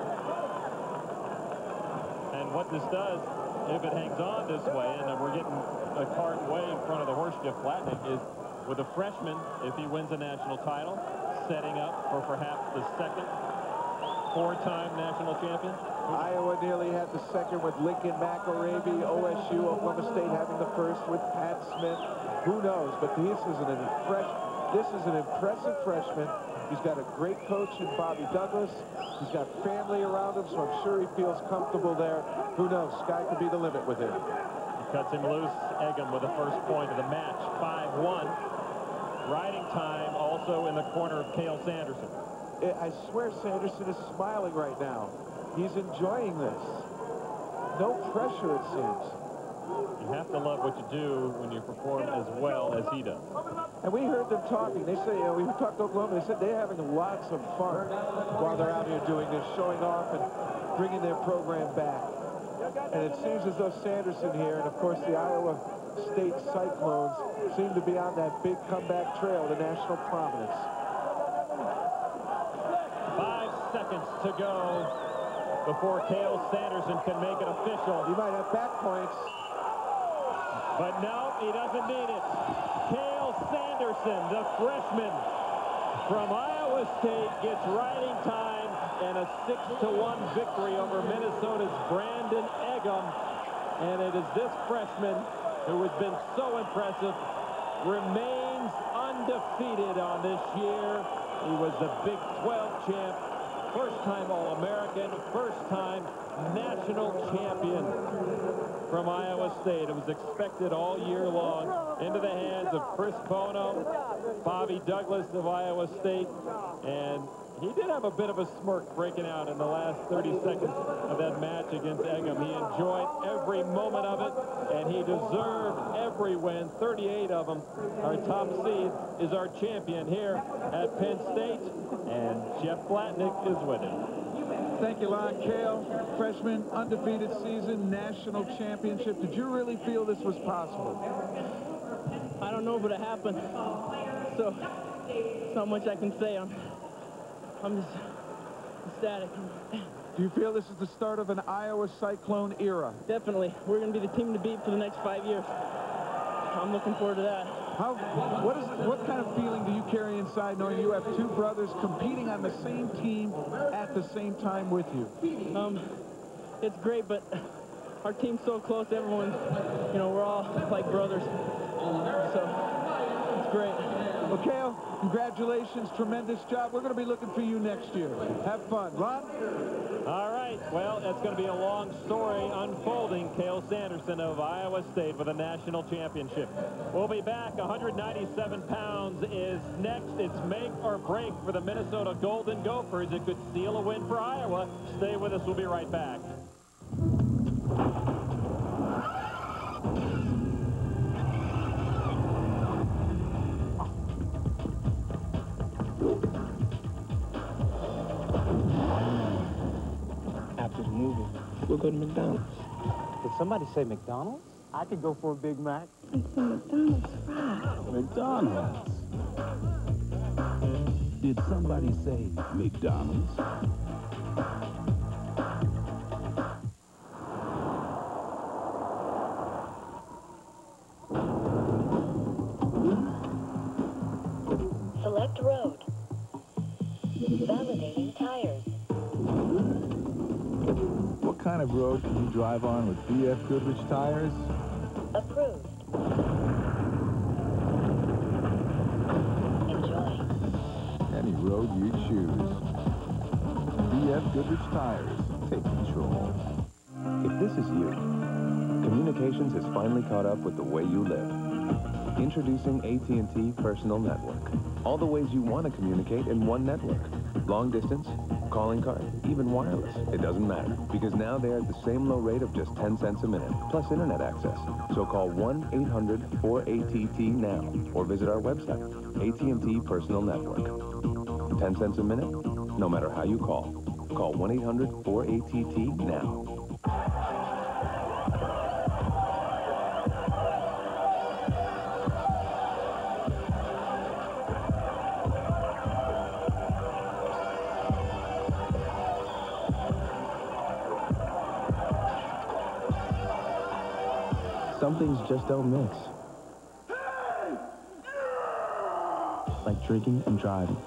And what this does, if it hangs on this way, and we're getting a cart way in front of the horse, Jeff Blatnick, is with a freshman, if he wins a national title, setting up for perhaps the second 4-time national champion. Iowa nearly had the second with Lincoln McElravy. OSU, Oklahoma State having the first with Pat Smith. Who knows? But this is an impressive freshman. He's got a great coach in Bobby Douglas. He's got family around him, so I'm sure he feels comfortable there. Who knows? Sky could be the limit with him. He cuts him loose. Eggum with the first point of the match. 5-1. Riding time also in the corner of Cael Sanderson. I swear Sanderson is smiling right now. He's enjoying this. No pressure, it seems. You have to love what you do when you perform as well as he does. And we heard them talking. They say, we talked to Oklahoma, they said they're having lots of fun while they're out here doing this, showing off and bringing their program back. And it seems as though Sanderson here, and of course the Iowa State Cyclones, seem to be on that big comeback trail to national prominence. 5 seconds to go before Cael Sanderson can make it official. He might have back points. But no, he doesn't need it. Cael Sanderson, the freshman from Iowa State, gets riding time and a 6-1 victory over Minnesota's Brandon Eggum. And it is this freshman who has been so impressive, remains undefeated on this year. He was the Big 12 champ, first-time All-American, first-time national champion from Iowa State. It was expected all year long into the hands of Chris Bono, Bobby Douglas of Iowa State, and he did have a bit of a smirk breaking out in the last 30 seconds of that match against Eggum. He enjoyed every moment of it, and he deserved every win, 38 of them. Our top seed is our champion here at Penn State, and Jeff Blatnick is with him. Thank you, Lon. Cael, freshman, undefeated season, national championship. Did you really feel this was possible? I don't know, but it happened. So, not much I can say. I'm just ecstatic. Do you feel this is the start of an Iowa Cyclone era? Definitely. We're going to be the team to beat for the next 5 years. I'm looking forward to that. What kind of feeling do you carry inside knowing you have two brothers competing on the same team at the same time with you? It's great, but our team's so close. Everyone, we're all like brothers. So it's great. Well, Cael, congratulations. Tremendous job. We're going to be looking for you next year. Have fun. Ron? All right. Well, that's going to be a long story unfolding. Cael Sanderson of Iowa State with a national championship. We'll be back. 197 pounds is next. It's make or break for the Minnesota Golden Gophers. It could seal a win for Iowa. Stay with us. We'll be right back. After the movie, we'll go to McDonald's. Did somebody say McDonald's? I could go for a Big Mac. And some McDonald's fries. McDonald's. Did somebody say McDonald's? Select road. Validating tires. What kind of road can you drive on with BF Goodrich tires? Approved. Enjoy. Any road you choose. BF Goodrich tires. Take control. If this is you, communications has finally caught up with the way you live. Introducing AT&T Personal Network. All the ways you want to communicate in one network. Long distance, calling card, even wireless. It doesn't matter, because now they're at the same low rate of just 10 cents a minute, plus internet access. So call 1-800-4ATT now, or visit our website, AT&T Personal Network. 10 cents a minute? No matter how you call. Call 1-800-4ATT now. Some things just don't mix. Like drinking and driving.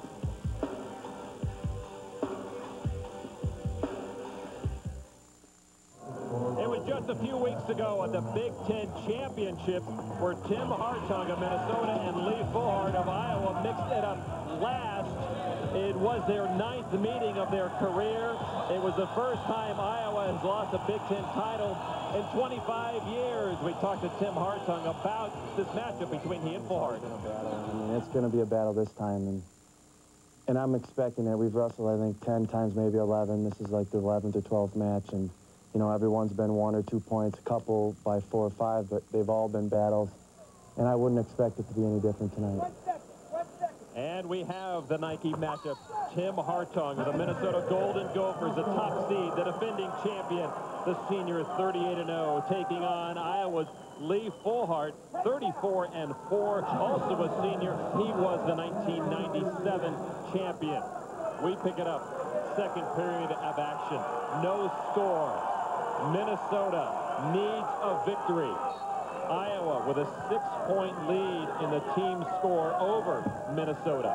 It was just a few weeks ago at the Big Ten Championship where Tim Hartung of Minnesota and Lee Fullhart of Iowa mixed it up last. It was their 9th meeting of their career. It was the first time Iowa has lost a Big Ten title in 25 years. We talked to Tim Hartung about this matchup between he and Fullhart. I mean, it's going to be a battle this time, and I'm expecting it. We've wrestled, I think, 10 times, maybe 11. This is like the 11th or 12th match, and, you know, everyone's been 1 or 2 points, a couple by 4 or 5, but they've all been battles, and I wouldn't expect it to be any different tonight. And we have the Nike matchup. Tim Hartung of the Minnesota Golden Gophers, the top seed, the defending champion. The senior is 38-0, taking on Iowa's Lee Fullhart, 34-4, also a senior. He was the 1997 champion. We pick it up. Second period of action. No score. Minnesota needs a victory. Iowa with a 6-point lead in the team score over Minnesota.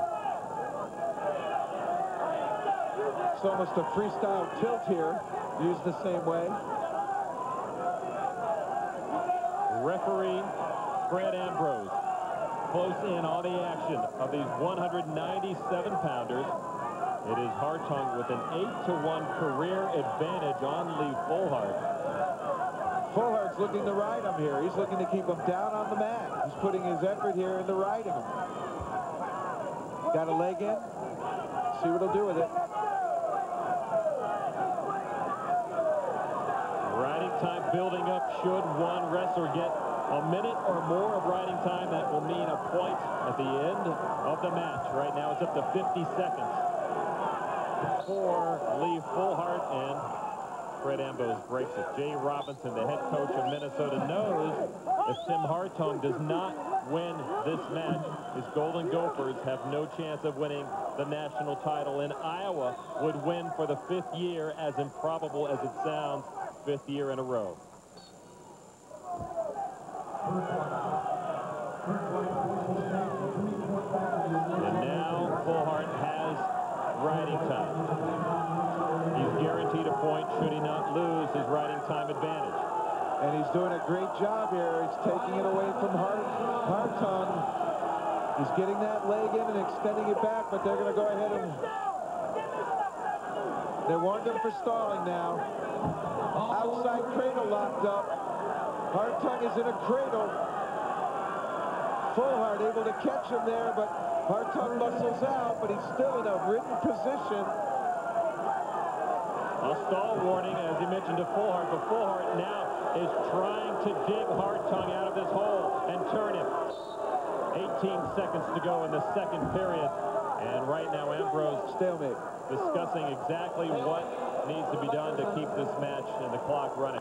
It's almost a freestyle tilt here, used the same way. Referee Fred Ambrose close in on the action of these 197-pounders. It is Hartung with an 8-1 career advantage on Lee Fullhart. Fullhart's looking to ride him here. He's looking to keep him down on the mat. He's putting his effort here into riding him. Got a leg in. See what he'll do with it. Riding time building up. Should one wrestler get a minute or more of riding time, that will mean a point at the end of the match. Right now it's up to 50 seconds for Lee Fullhart, and Fred Ambrose breaks it. Jay Robinson, the head coach of Minnesota, knows if Tim Hartung does not win this match, his Golden Gophers have no chance of winning the national title, and Iowa would win for the 5th year, as improbable as it sounds, 5th year in a row. And now Fullhart has riding time. He's guaranteed a point should he not lose his riding time advantage. And he's doing a great job here. He's taking it away from Hartung. He's getting that leg in and extending it back, but they're going to go ahead and... They warned him for stalling now. Outside cradle locked up. Hartung is in a cradle. Fullhart able to catch him there, but Hartung muscles out, but he's still in a ridden position. A stall warning, as he mentioned, to Fullhart, but Fullhart now is trying to dig Hartung out of this hole and turn him. 18 seconds to go in the second period, and right now Ambrose stalemate, discussing exactly what needs to be done to keep this match and the clock running.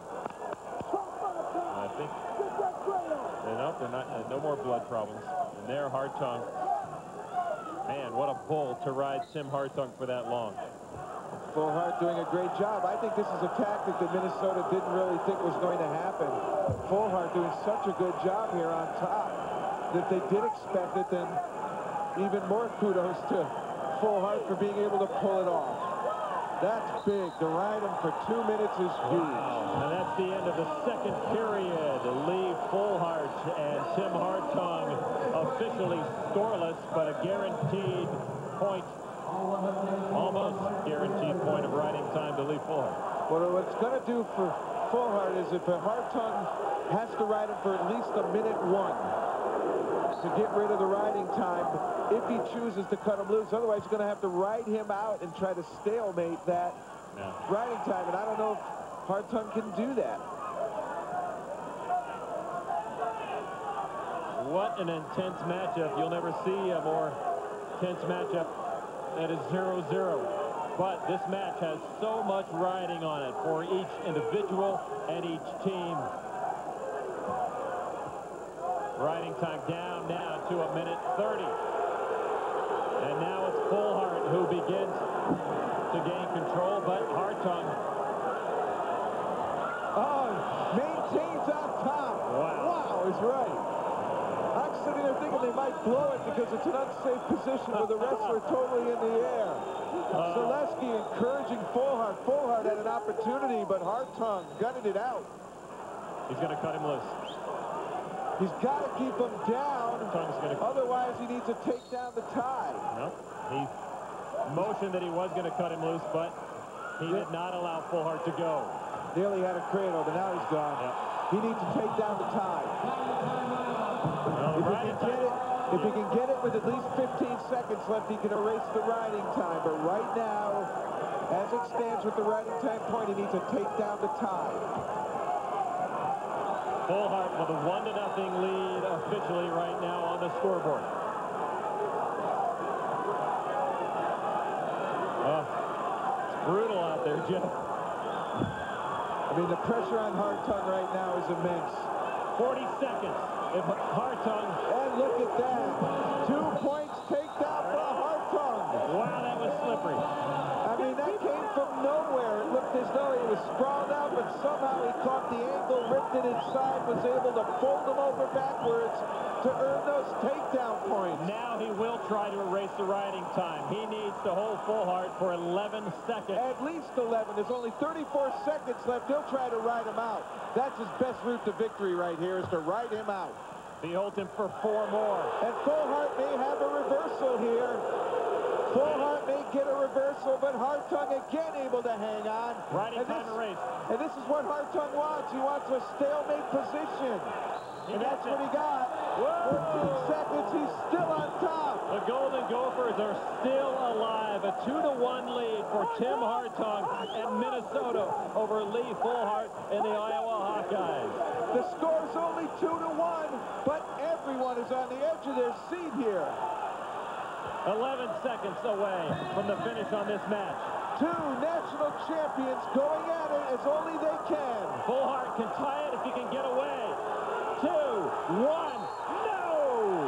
I think they're not, no more blood problems. And there, Hartung. Man, what a pull to ride Tim Hartung for that long. Fullhart doing a great job. I think this is a tactic that Minnesota didn't really think was going to happen. Fullhart doing such a good job here on top that if they did expect it, then even more kudos to Fullhart for being able to pull it off. That's big. To ride him for 2 minutes is huge. Wow. And that's the end of the second period. Lee Fullhart and Tim Hartung officially scoreless, but a guaranteed point, almost guaranteed point of riding time to Lee Fullhart. Well, what it's going to do for Fullhart is if Hartung has to ride him for at least a minute 1 to get rid of the riding time if he chooses to cut him loose. Otherwise, he's going to have to ride him out and try to stalemate that riding time. And I don't know if Hartung can do that. What an intense matchup. You'll never see a more intense matchup that is 0-0. But this match has so much riding on it for each individual and each team. Riding time down now to a minute 30. And now it's Fullhart who begins to gain control, but Hartung. Oh, maintains on top. Wow, he's right. I'm sitting there thinking they might blow it because it's an unsafe position with the wrestler totally in the air. Zaleski encouraging Fullhart. Fullhart had an opportunity, but Hartung gutted it out. He's going to cut him loose. He's got to keep him down. Otherwise, he needs to take down the tie. Nope. He motioned that he was going to cut him loose, but he did not allow Fullhart to go. Nearly had a cradle, but now he's gone. He needs to take down the tie. If he can get it with at least 15 seconds left, he can erase the riding time. But right now, as it stands with the riding time point, he needs to take down the tie. Fullhart with a 1-0 lead officially right now on the scoreboard. It's brutal out there, Jeff. I mean, the pressure on Hartung right now is immense. 40 seconds. If Hartung... And look at that. 2 points takedown for Hartung. Wow, that was slippery. I mean, that came from nowhere. It looked as though he was sprawled out, but somehow he caught the ankle, ripped it inside, was able to fold him over backwards to earn those takedown points. Now he will try to erase the riding time. He needs to hold Fullhart for 11 seconds. At least 11. There's only 34 seconds left. He'll try to ride him out. That's his best route to victory right here, is to ride him out. He holds him for 4 more. And Fullhart may have a reversal here. Fullhart may get a reversal, but Hartung again able to hang on. Riding time erased. And this is what Hartung wants. He wants a stalemate position. And that's what he got. 14 seconds, he's still on top. The Golden Gophers are still alive. A 2-1 lead for Tim Hartung and Minnesota over Lee Fullhart and the Iowa Hawkeyes. The score's only 2-1, but everyone is on the edge of their seat here. 11 seconds away from the finish on this match. 2 national champions going at it as only they can. Fullhart can tie it if he can get away. 2, 1, no!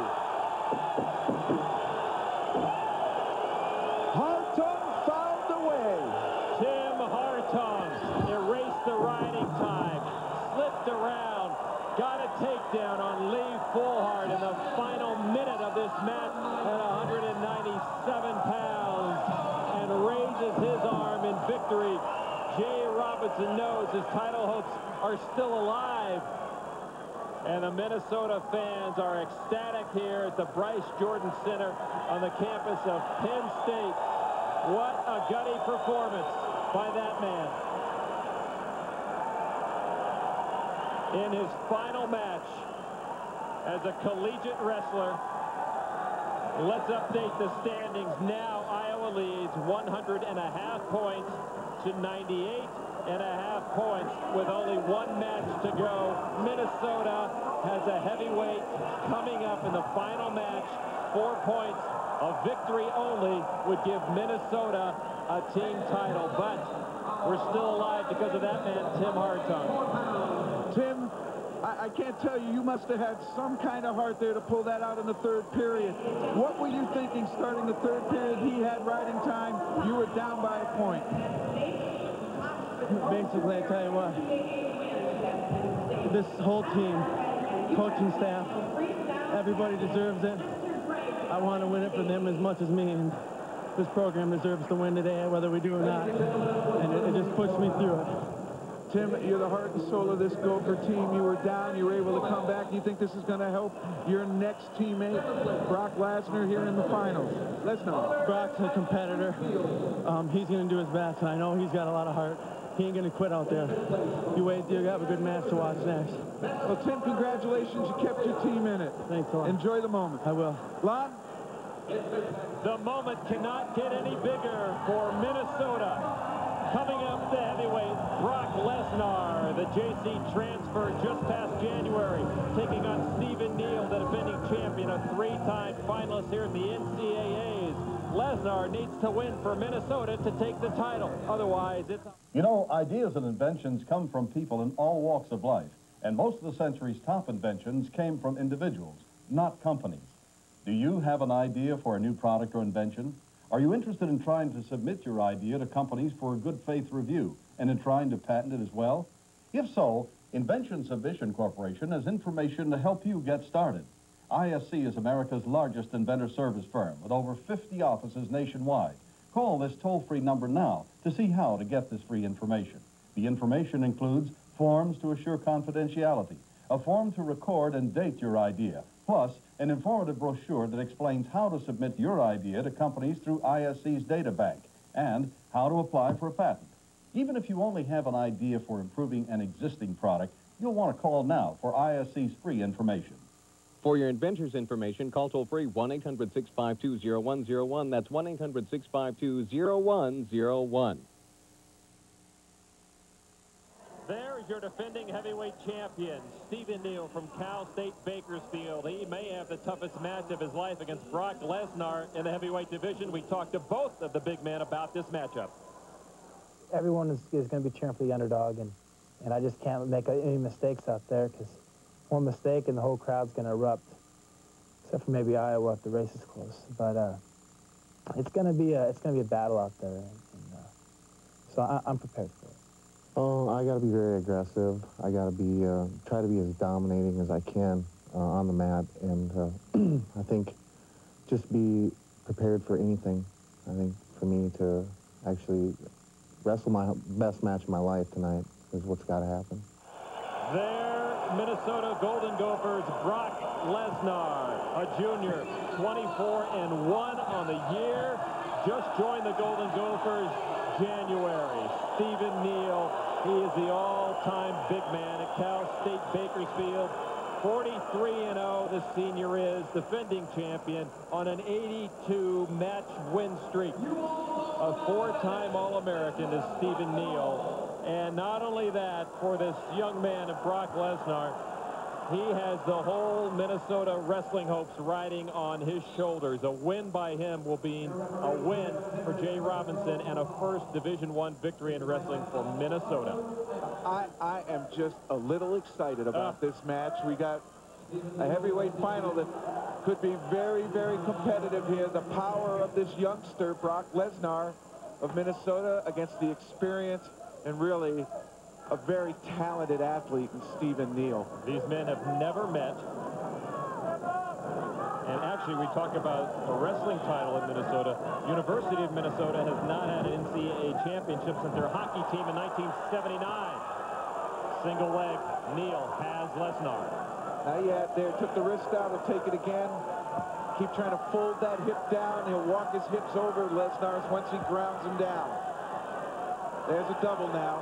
Hartung found the way. Tim Hartung erased the riding time, slipped around, got a takedown on Lee Fullhart in the final minute of this match at 197 pounds and raises his arm in victory. Jay Robinson knows his title hopes are still alive. And the Minnesota fans are ecstatic here at the Bryce Jordan Center on the campus of Penn State. What a gutty performance by that man. In his final match as a collegiate wrestler, let's update the standings. Now Iowa leads 100.5 points to 98.5 points with only 1 match to go. Minnesota has a heavyweight coming up in the final match. 4 points. A victory only would give Minnesota a team title, but we're still alive because of that man, Tim Hartung. Tim, I can't tell you, you must have had some kind of heart there to pull that out in the 3rd period. What were you thinking starting the 3rd period? He had riding time. You were down by a point. Basically, I tell you what, this whole team, coaching staff, everybody deserves it. I want to win it for them as much as me, and this program deserves to win today, whether we do or not. And it just pushed me through it. Tim, you're the heart and soul of this Gopher team. You were down, you were able to come back. You think this is going to help your next teammate, Brock Lesnar, here in the finals? Lesnar. Brock's a competitor. He's going to do his best, and I know he's got a lot of heart. He ain't going to quit out there. You wait till you have a good match to watch next. Well, Tim, congratulations. You kept your team in it. Thanks a lot. Enjoy the moment. I will. Lon? The moment cannot get any bigger for Minnesota. Coming up, the heavyweight Brock Lesnar, the JC transfer just past January, taking on Stephen Neal, the defending champion, a three-time finalist here at the NCAAs. Lesnar needs to win for Minnesota to take the title. Otherwise, it's... You know, ideas and inventions come from people in all walks of life, and most of the century's top inventions came from individuals, not companies. Do you have an idea for a new product or invention? Are you interested in trying to submit your idea to companies for a good faith review and in trying to patent it as well? If so, Invention Submission Corporation has information to help you get started. ISC is America's largest inventor service firm with over 50 offices nationwide. Call this toll-free number now to see how to get this free information. The information includes forms to assure confidentiality, a form to record and date your idea, plus an informative brochure that explains how to submit your idea to companies through ISC's data bank and how to apply for a patent. Even if you only have an idea for improving an existing product, you'll want to call now for ISC's free information. For your inventor's information, call toll-free 1-800-652-0101. That's 1-800-652-0101. There's your defending heavyweight champion, Stephen Neal from Cal State Bakersfield. He may have the toughest match of his life against Brock Lesnar in the heavyweight division. We talked to both of the big men about this matchup. Everyone is going to be cheering for the underdog, and I just can't make any mistakes out there, because one mistake and the whole crowd's going to erupt, except for maybe Iowa if the race is close. But it's going to be a battle out there, so I'm prepared for it. Oh, I got to be very aggressive. I got to be try to be as dominating as I can on the mat, and I think just be prepared for anything. I think for me to actually wrestle my best match of my life tonight is what's got to happen. There, Minnesota Golden Gophers, Brock Lesnar, a junior, 24-1 on the year, just joined the Golden Gophers January. Stephen Neal, he is the all-time big man at Cal State Bakersfield. 43-0, the senior is, defending champion on an 82-match win streak. A four-time All-American is Stephen Neal. And not only that, for this young man of Brock Lesnar, he has the whole Minnesota wrestling hopes riding on his shoulders. A win by him will be a win for Jay Robinson and a first Division I victory in wrestling for Minnesota. I am just a little excited about this match. We got a heavyweight final that could be very, very competitive here. The power of this youngster, Brock Lesnar of Minnesota, against the experience and really a very talented athlete in Stephen Neal. These men have never met. And actually, we talk about a wrestling title in Minnesota. University of Minnesota has not had an NCAA championship since their hockey team in 1979. Single leg, Neal has Lesnar. Not yet. There, took the wrist out. He'll take it again. Keep trying to fold that hip down. He'll walk his hips over Lesnar's once he grounds him down. There's a double now.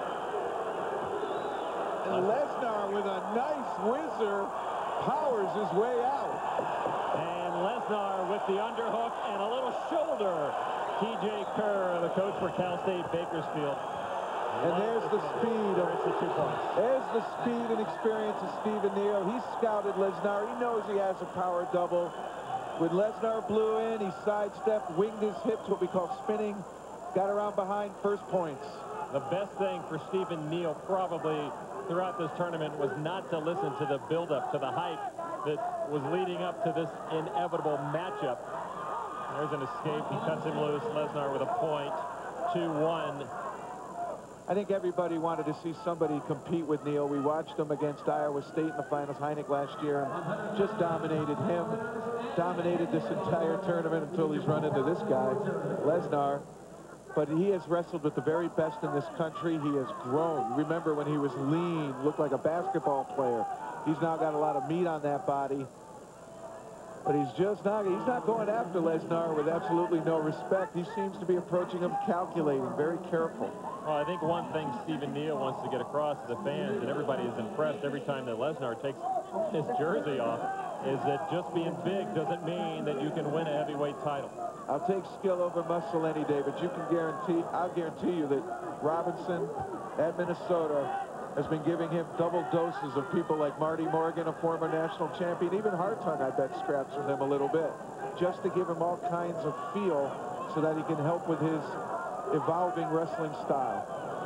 And Lesnar, with a nice whizzer, powers his way out. And Lesnar with the underhook and a little shoulder. T.J. Kerr, the coach for Cal State Bakersfield. And there's the speed. There's the speed and experience of Stephen Neal. He scouted Lesnar. He knows he has a power double. When Lesnar blew in, he sidestepped, winged his hips, what we call spinning, got around behind, first points. The best thing for Stephen Neal probably throughout this tournament was not to listen to the build-up, to the hype that was leading up to this inevitable matchup. There's an escape. He cuts him loose. Lesnar with a point. 2-1. I think everybody wanted to see somebody compete with Neil. We watched him against Iowa State in the finals, Heineck last year, and just dominated him, dominated this entire tournament until he's run into this guy, Lesnar. But he has wrestled with the very best in this country. He has grown. Remember when he was lean, looked like a basketball player. He's now got a lot of meat on that body. But he's not going after Lesnar with absolutely no respect. He seems to be approaching him calculating, very careful. Well, I think one thing Stephen Neal wants to get across to the fans, and everybody is impressed every time that Lesnar takes his jersey off, is that just being big doesn't mean that you can win a heavyweight title. I'll take skill over muscle any day, but I'll guarantee you that Robinson at Minnesota has been giving him double doses of people like Marty Morgan, a former national champion. Even Hartung, I bet, scraps from him a little bit, just to give him all kinds of feel so that he can help with his evolving wrestling style.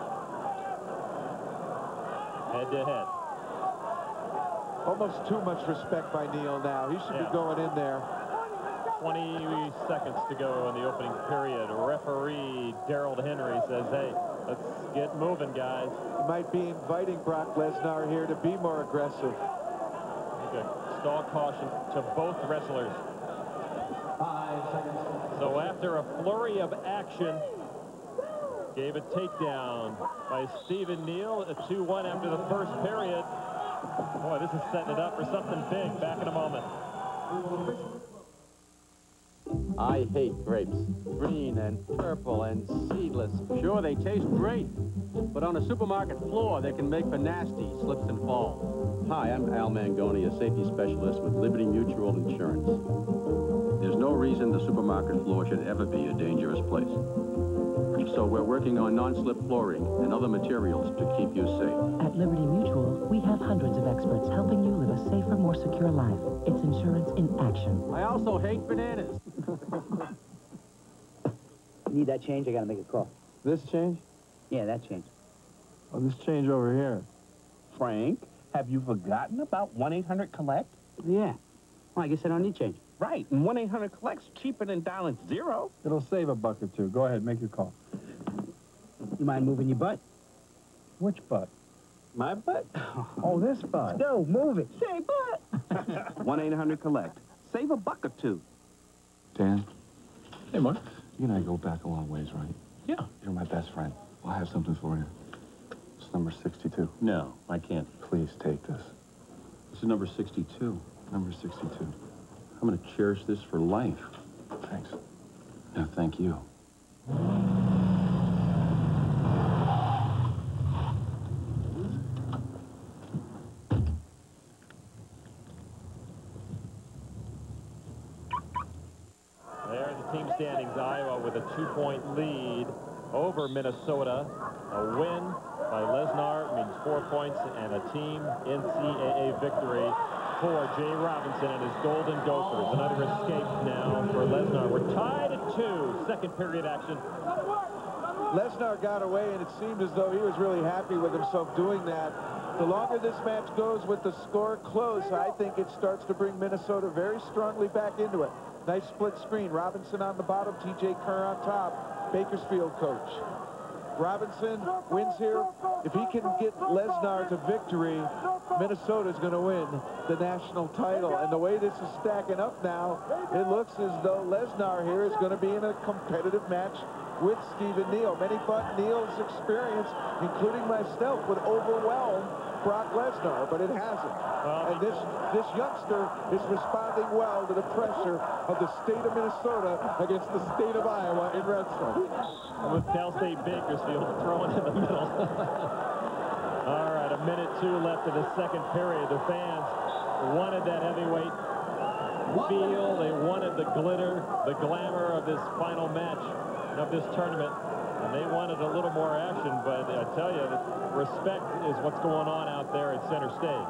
Head to head. Almost too much respect by Neal now. He should be going in there. 20 seconds to go in the opening period. Referee Darrell Henry says, hey, let's get moving, guys. He might be inviting Brock Lesnar here to be more aggressive. Okay. Stall caution to both wrestlers. 5 seconds. So after a flurry of action, gave a takedown by Stephen Neal, a 2-1 after the first period. Boy, this is setting it up for something big. Back in a moment. I hate grapes. Green and purple and seedless. Sure, they taste great. But on a supermarket floor, they can make for nasty slips and falls. Hi, I'm Al Mangoni, a safety specialist with Liberty Mutual Insurance. There's no reason the supermarket floor should ever be a dangerous place. So we're working on non-slip flooring and other materials to keep you safe. At Liberty Mutual, we have hundreds of experts helping you live a safer, more secure life. It's insurance in action. I also hate bananas. You need that change? I gotta make a call. This change? Yeah, that change. Oh, this change over here. Frank, have you forgotten about 1-800-COLLECT? Yeah. Well, I guess I don't need change. Right, and 1-800-COLLECT's cheaper than dialing 0. It'll save a buck or two. Go ahead, make your call. You mind moving your butt? Which butt? My butt? Oh, this butt. No, move it. Say butt. 1-800-COLLECT. Save a buck or two. Dan? Hey, Mark. You and I go back a long ways, right? Yeah. You're my best friend. Well, I have something for you. It's number 62. No, I can't. Please take this. This is number 62. Number 62. I'm going to cherish this for life. Thanks. No, thank you. There, the team standings. Iowa with a 2-point lead over Minnesota. A win by Lesnar means 4 points and a team NCAA victory for Jay Robinson and his Golden Gophers. Another escape now for Lesnar. We're tied at 2. Second period action. Lesnar got away, and it seemed as though he was really happy with himself doing that. The longer this match goes with the score close, I think it starts to bring Minnesota very strongly back into it. Nice split screen. Robinson on the bottom, T.J. Kerr on top. Bakersfield coach. Robinson wins here. If he can get Lesnar to victory, Minnesota's going to win the national title. And the way this is stacking up now, it looks as though Lesnar here is going to be in a competitive match with Stephen Neal. Many thought Neal's experience, including myself, would overwhelm Brock Lesnar, but it hasn't. And this youngster is responding well to the pressure of the state of Minnesota against the state of Iowa in wrestling. With Cal State Bakersfield throwing in the middle. All right, a minute 2 left in the second period. The fans wanted that heavyweight feel. They wanted the glitter, the glamour of this final match of this tournament. And they wanted a little more action, but I tell you, respect is what's going on out there at center stage.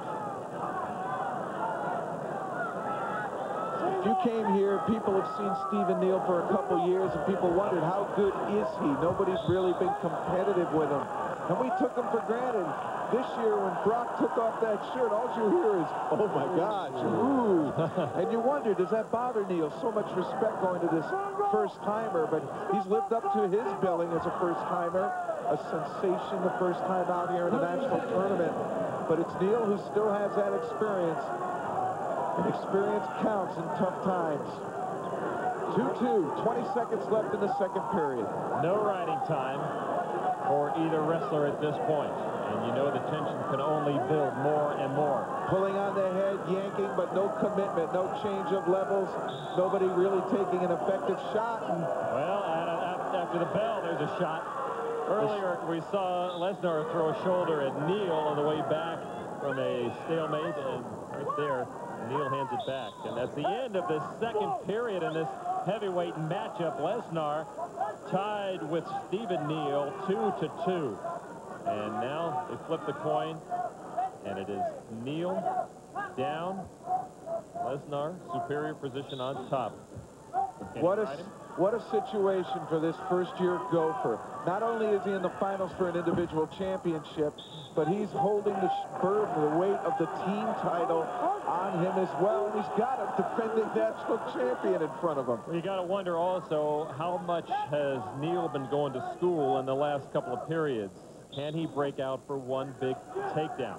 If you came here, people have seen Stephen Neal for a couple years, and people wondered, how good is he? Nobody's really been competitive with him. And we took him for granted. This year, when Brock took off that shirt, all you hear is, oh my gosh, ooh. And you wonder, does that bother Neal? So much respect going to this first-timer, but he's lived up to his billing as a first-timer. a sensation the first time out here in the national tournament. But it's Neal who still has that experience. And experience counts in tough times. 2-2, 20 seconds left in the second period. No riding time for either wrestler at this point. And you know the tension can only build more and more. Pulling on the head, yanking, but no commitment, no change of levels. Nobody really taking an effective shot. And well, after the bell, there's a shot. Earlier, we saw Lesnar throw a shoulder at Neal on the way back from a stalemate, and right there, Neal hands it back. And that's the end of the second period in this heavyweight matchup. Lesnar tied with Stephen Neal 2-2. And now they flip the coin, and it is Neal down, Lesnar superior position on top. What a situation for this first-year Gopher. Not only is he in the finals for an individual championship, but he's holding the burden, the weight of the team title on him as well. And he's got a defending national champion in front of him. Well, you got to wonder also how much has Neal been going to school in the last couple of periods. Can he break out for one big takedown?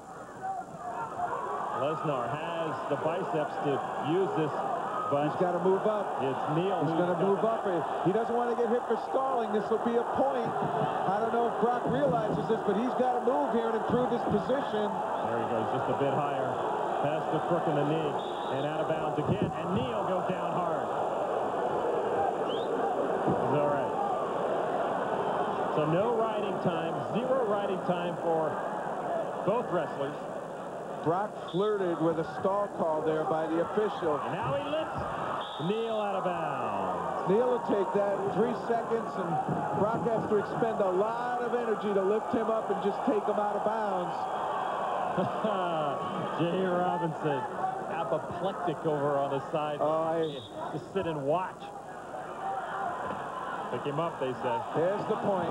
Lesnar has the biceps to use this, but he's got to move up. It's Neal. He's going to move up. He doesn't want to get hit for stalling. This will be a point. I don't know if Brock realizes this, but he's got to move here and improve his position. There he goes, just a bit higher. Past the crook in the knee, and out of bounds again, and Neal goes down hard. He's all right. So no riding time, 0 riding time for both wrestlers. Brock flirted with a stall call there by the official. And now he lifts Neal out of bounds. Neal will take that 3 seconds, and Brock has to expend a lot of energy to lift him up and just take him out of bounds. Jay Robinson, apoplectic over on the side. Just sit and watch. Pick him up, they say. There's the point.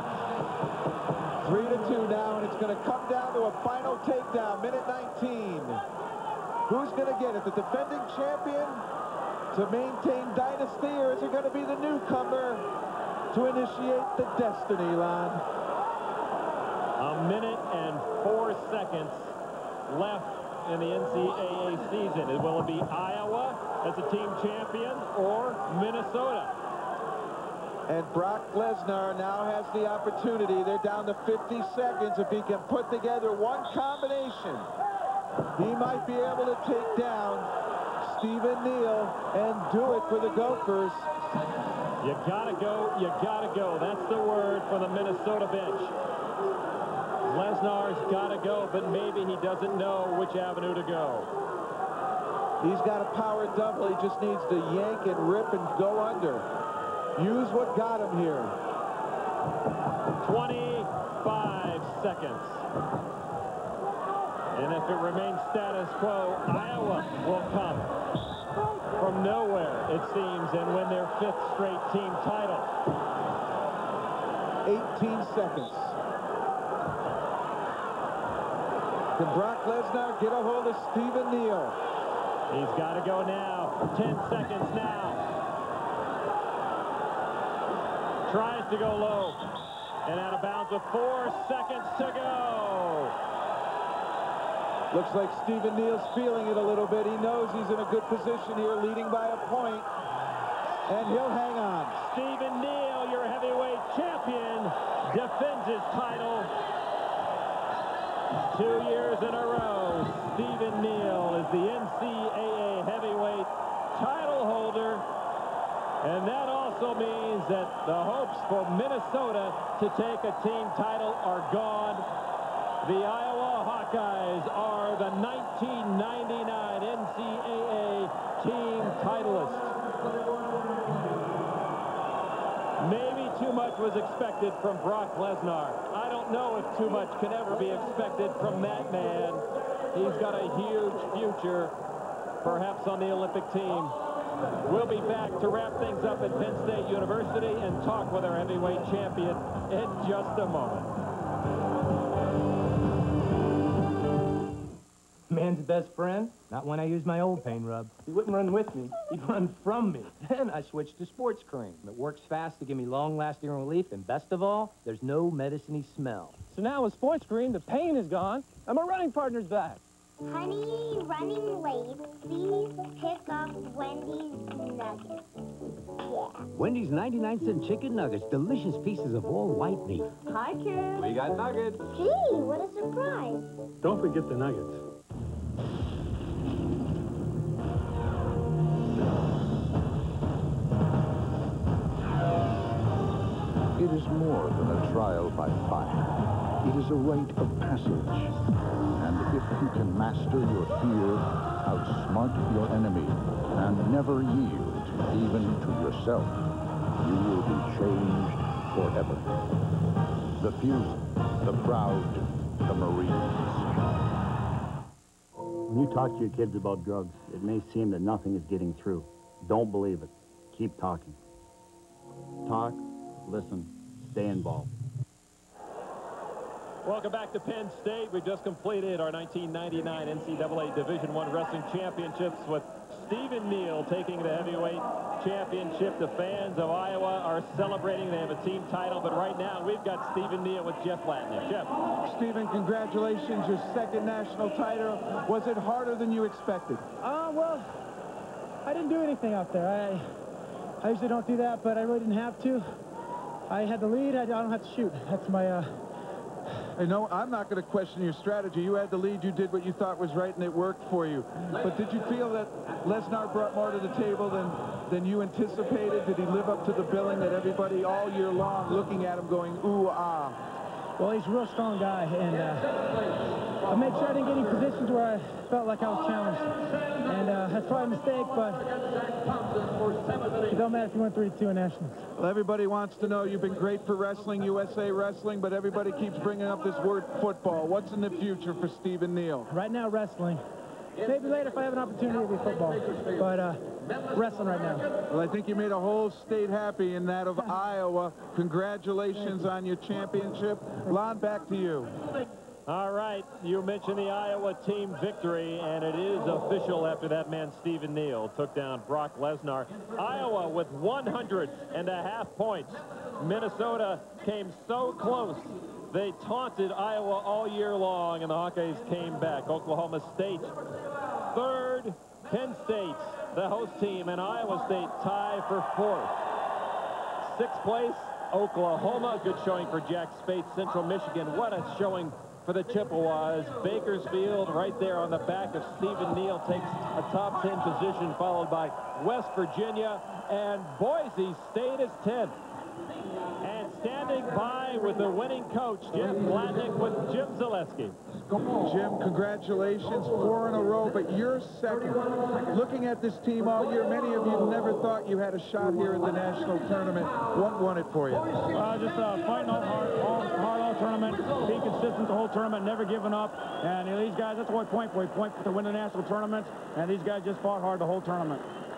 3-2 now, and it's going to come down to a final takedown, minute 19. Who's going to get it? The defending champion to maintain dynasty, or is it going to be the newcomer to initiate the destiny line? A minute and 4 seconds left in the NCAA season. Will it be Iowa as a team champion or Minnesota? And Brock Lesnar now has the opportunity. They're down to 50 seconds. If he can put together one combination, he might be able to take down Stephen Neal and do it for the Gophers. You gotta go, you gotta go. That's the word for the Minnesota bench. Lesnar's gotta go, but maybe he doesn't know which avenue to go. He's got a power double. He just needs to yank and rip and go under. Use what got him here. 25 seconds. And if it remains status quo, Iowa will come from nowhere, it seems, and win their 5th straight team title. 18 seconds. Can Brock Lesnar get a hold of Stephen Neal? He's got to go now. 10 seconds now. Tries to go low, and out of bounds with 4 seconds to go. Looks like Stephen Neal's feeling it a little bit. He knows he's in a good position here, leading by a point, and he'll hang on. Stephen Neal, your heavyweight champion, defends his title 2 years in a row. Stephen Neal is the NCAA heavyweight title holder. And that also means that the hopes for Minnesota to take a team title are gone. The Iowa Hawkeyes are the 1999 NCAA team titleists. Maybe too much was expected from Brock Lesnar. I don't know if too much can ever be expected from that man. He's got a huge future, perhaps on the Olympic team. We'll be back to wrap things up at Penn State University and talk with our heavyweight champion in just a moment. man's best friend? Not when I use my old pain rub. He wouldn't run with me. He'd run from me. Then I switched to sports cream. It works fast to give me long-lasting relief, and best of all, there's no medicine-y smell. So now with sports cream, the pain is gone, and my running partner's back. Honey, running late. Please pick up Wendy's nuggets. Yeah. Wendy's 99-cent chicken nuggets, delicious pieces of all white meat. Hi, kids. We got nuggets. Gee, what a surprise. Don't forget the nuggets. It is more than a trial by fire. It is a rite of passage. And if you can master your fear, outsmart your enemy, and never yield, even to yourself, you will be changed forever. The few, the proud, the Marines. When you talk to your kids about drugs, it may seem that nothing is getting through. Don't believe it. Keep talking. Talk, listen, stay involved. Welcome back to Penn State. We've just completed our 1999 NCAA Division I Wrestling Championships with Stephen Neal taking the heavyweight championship. The fans of Iowa are celebrating. They have a team title, but right now we've got Stephen Neal with Jeff Blatnick. Jeff. Stephen, congratulations. Your second national title. Was it harder than you expected? Well, I didn't do anything out there. I usually don't do that, but I really didn't have to. I had the lead. I don't have to shoot. That's my... I know I'm not going to question your strategy. You had the lead. You did what you thought was right, and it worked for you. But did you feel that Lesnar brought more to the table than you anticipated? Did he live up to the billing that everybody all year long looking at him going, ooh, ah? Well, he's a real strong guy, and I made sure I didn't get any positions where I felt like I was challenged. And that's probably a mistake, but it don't matter if you went 3-2 in nationals. Well, everybody wants to know you've been great for wrestling, USA Wrestling, but everybody keeps bringing up this word football. What's in the future for Stephen Neal? Right now, wrestling. Maybe later if I have an opportunity to be football, but wrestling right now. Well, I think you made a whole state happy in that of Iowa. Congratulations on your championship. Lon, back to you. All right, you mentioned the Iowa team victory, and it is official after that man, Stephen Neal, took down Brock Lesnar. Iowa with 100.5 points. Minnesota came so close. They taunted Iowa all year long, and the Hawkeyes came back. Oklahoma State, third. Penn State, the host team, and Iowa State tie for fourth. Sixth place, Oklahoma. Good showing for Jack Spates. Central Michigan, what a showing for the Chippewas. Bakersfield right there on the back of Stephen Neal takes a top 10 position, followed by West Virginia, and Boise State is 10th. And standing by with the winning coach, Jeff Blatnick, with Jim Zaleski. Jim, congratulations, 4 in a row, but you're second. Looking at this team all year, many of you never thought you had a shot here at the national tournament. What won it for you? Just fighting hard all tournament, being consistent the whole tournament, never giving up. And these guys, that's what we point for. We point to win the national tournament, and these guys just fought hard the whole tournament.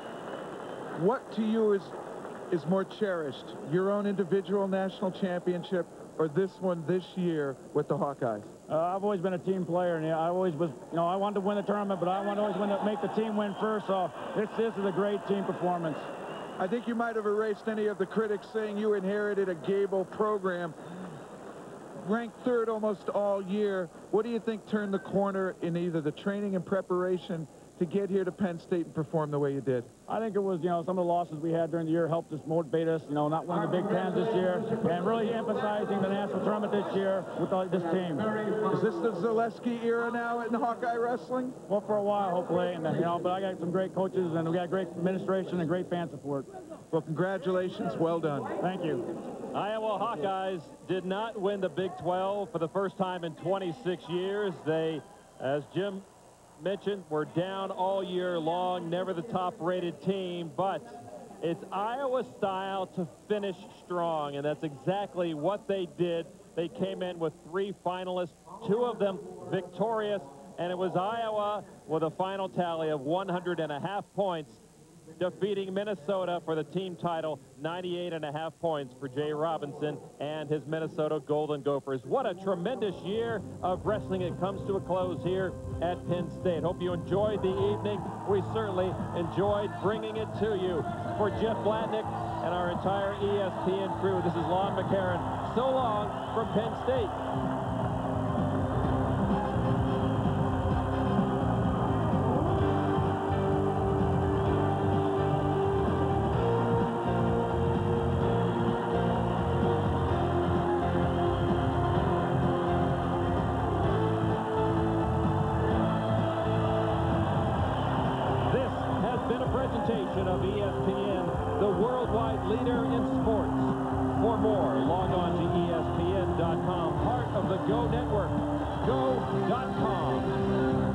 What to you is more cherished, your own individual national championship or this one this year with the Hawkeyes? I've always been a team player, and I always was, I wanted to win the tournament, but I wanted to always make the team win first, so this is a great team performance. I think you might have erased any of the critics saying you inherited a Gable program. Ranked third almost all year. What do you think turned the corner in either the training and preparation to get here to Penn State and perform the way you did? I think it was, some of the losses we had during the year helped us motivate us, not winning the Big Ten this year, and really emphasizing the national tournament this year with this team. Is this the Zaleski era now in Hawkeye wrestling? Well, for a while, hopefully, and but I got some great coaches, and we got great administration and great fan support. Well, congratulations. Well done. Thank you. Iowa Hawkeyes did not win the Big 12 for the first time in 26 years. They, as Jim mentioned, were down all year long, never the top-rated team, but it's Iowa style to finish strong, and that's exactly what they did. They came in with 3 finalists, 2 of them victorious, and it was Iowa with a final tally of 100.5 points defeating Minnesota for the team title. 98.5 points for Jay Robinson and his Minnesota Golden Gophers. What a tremendous year of wrestling. It comes to a close here at Penn State. Hope you enjoyed the evening. We certainly enjoyed bringing it to you. For Jeff Blatnick and our entire ESPN crew, this is Lon McCarron. So long from Penn State. Presentation of ESPN, the worldwide leader in sports. For more, log on to ESPN.com, part of the Go Network. Go.com.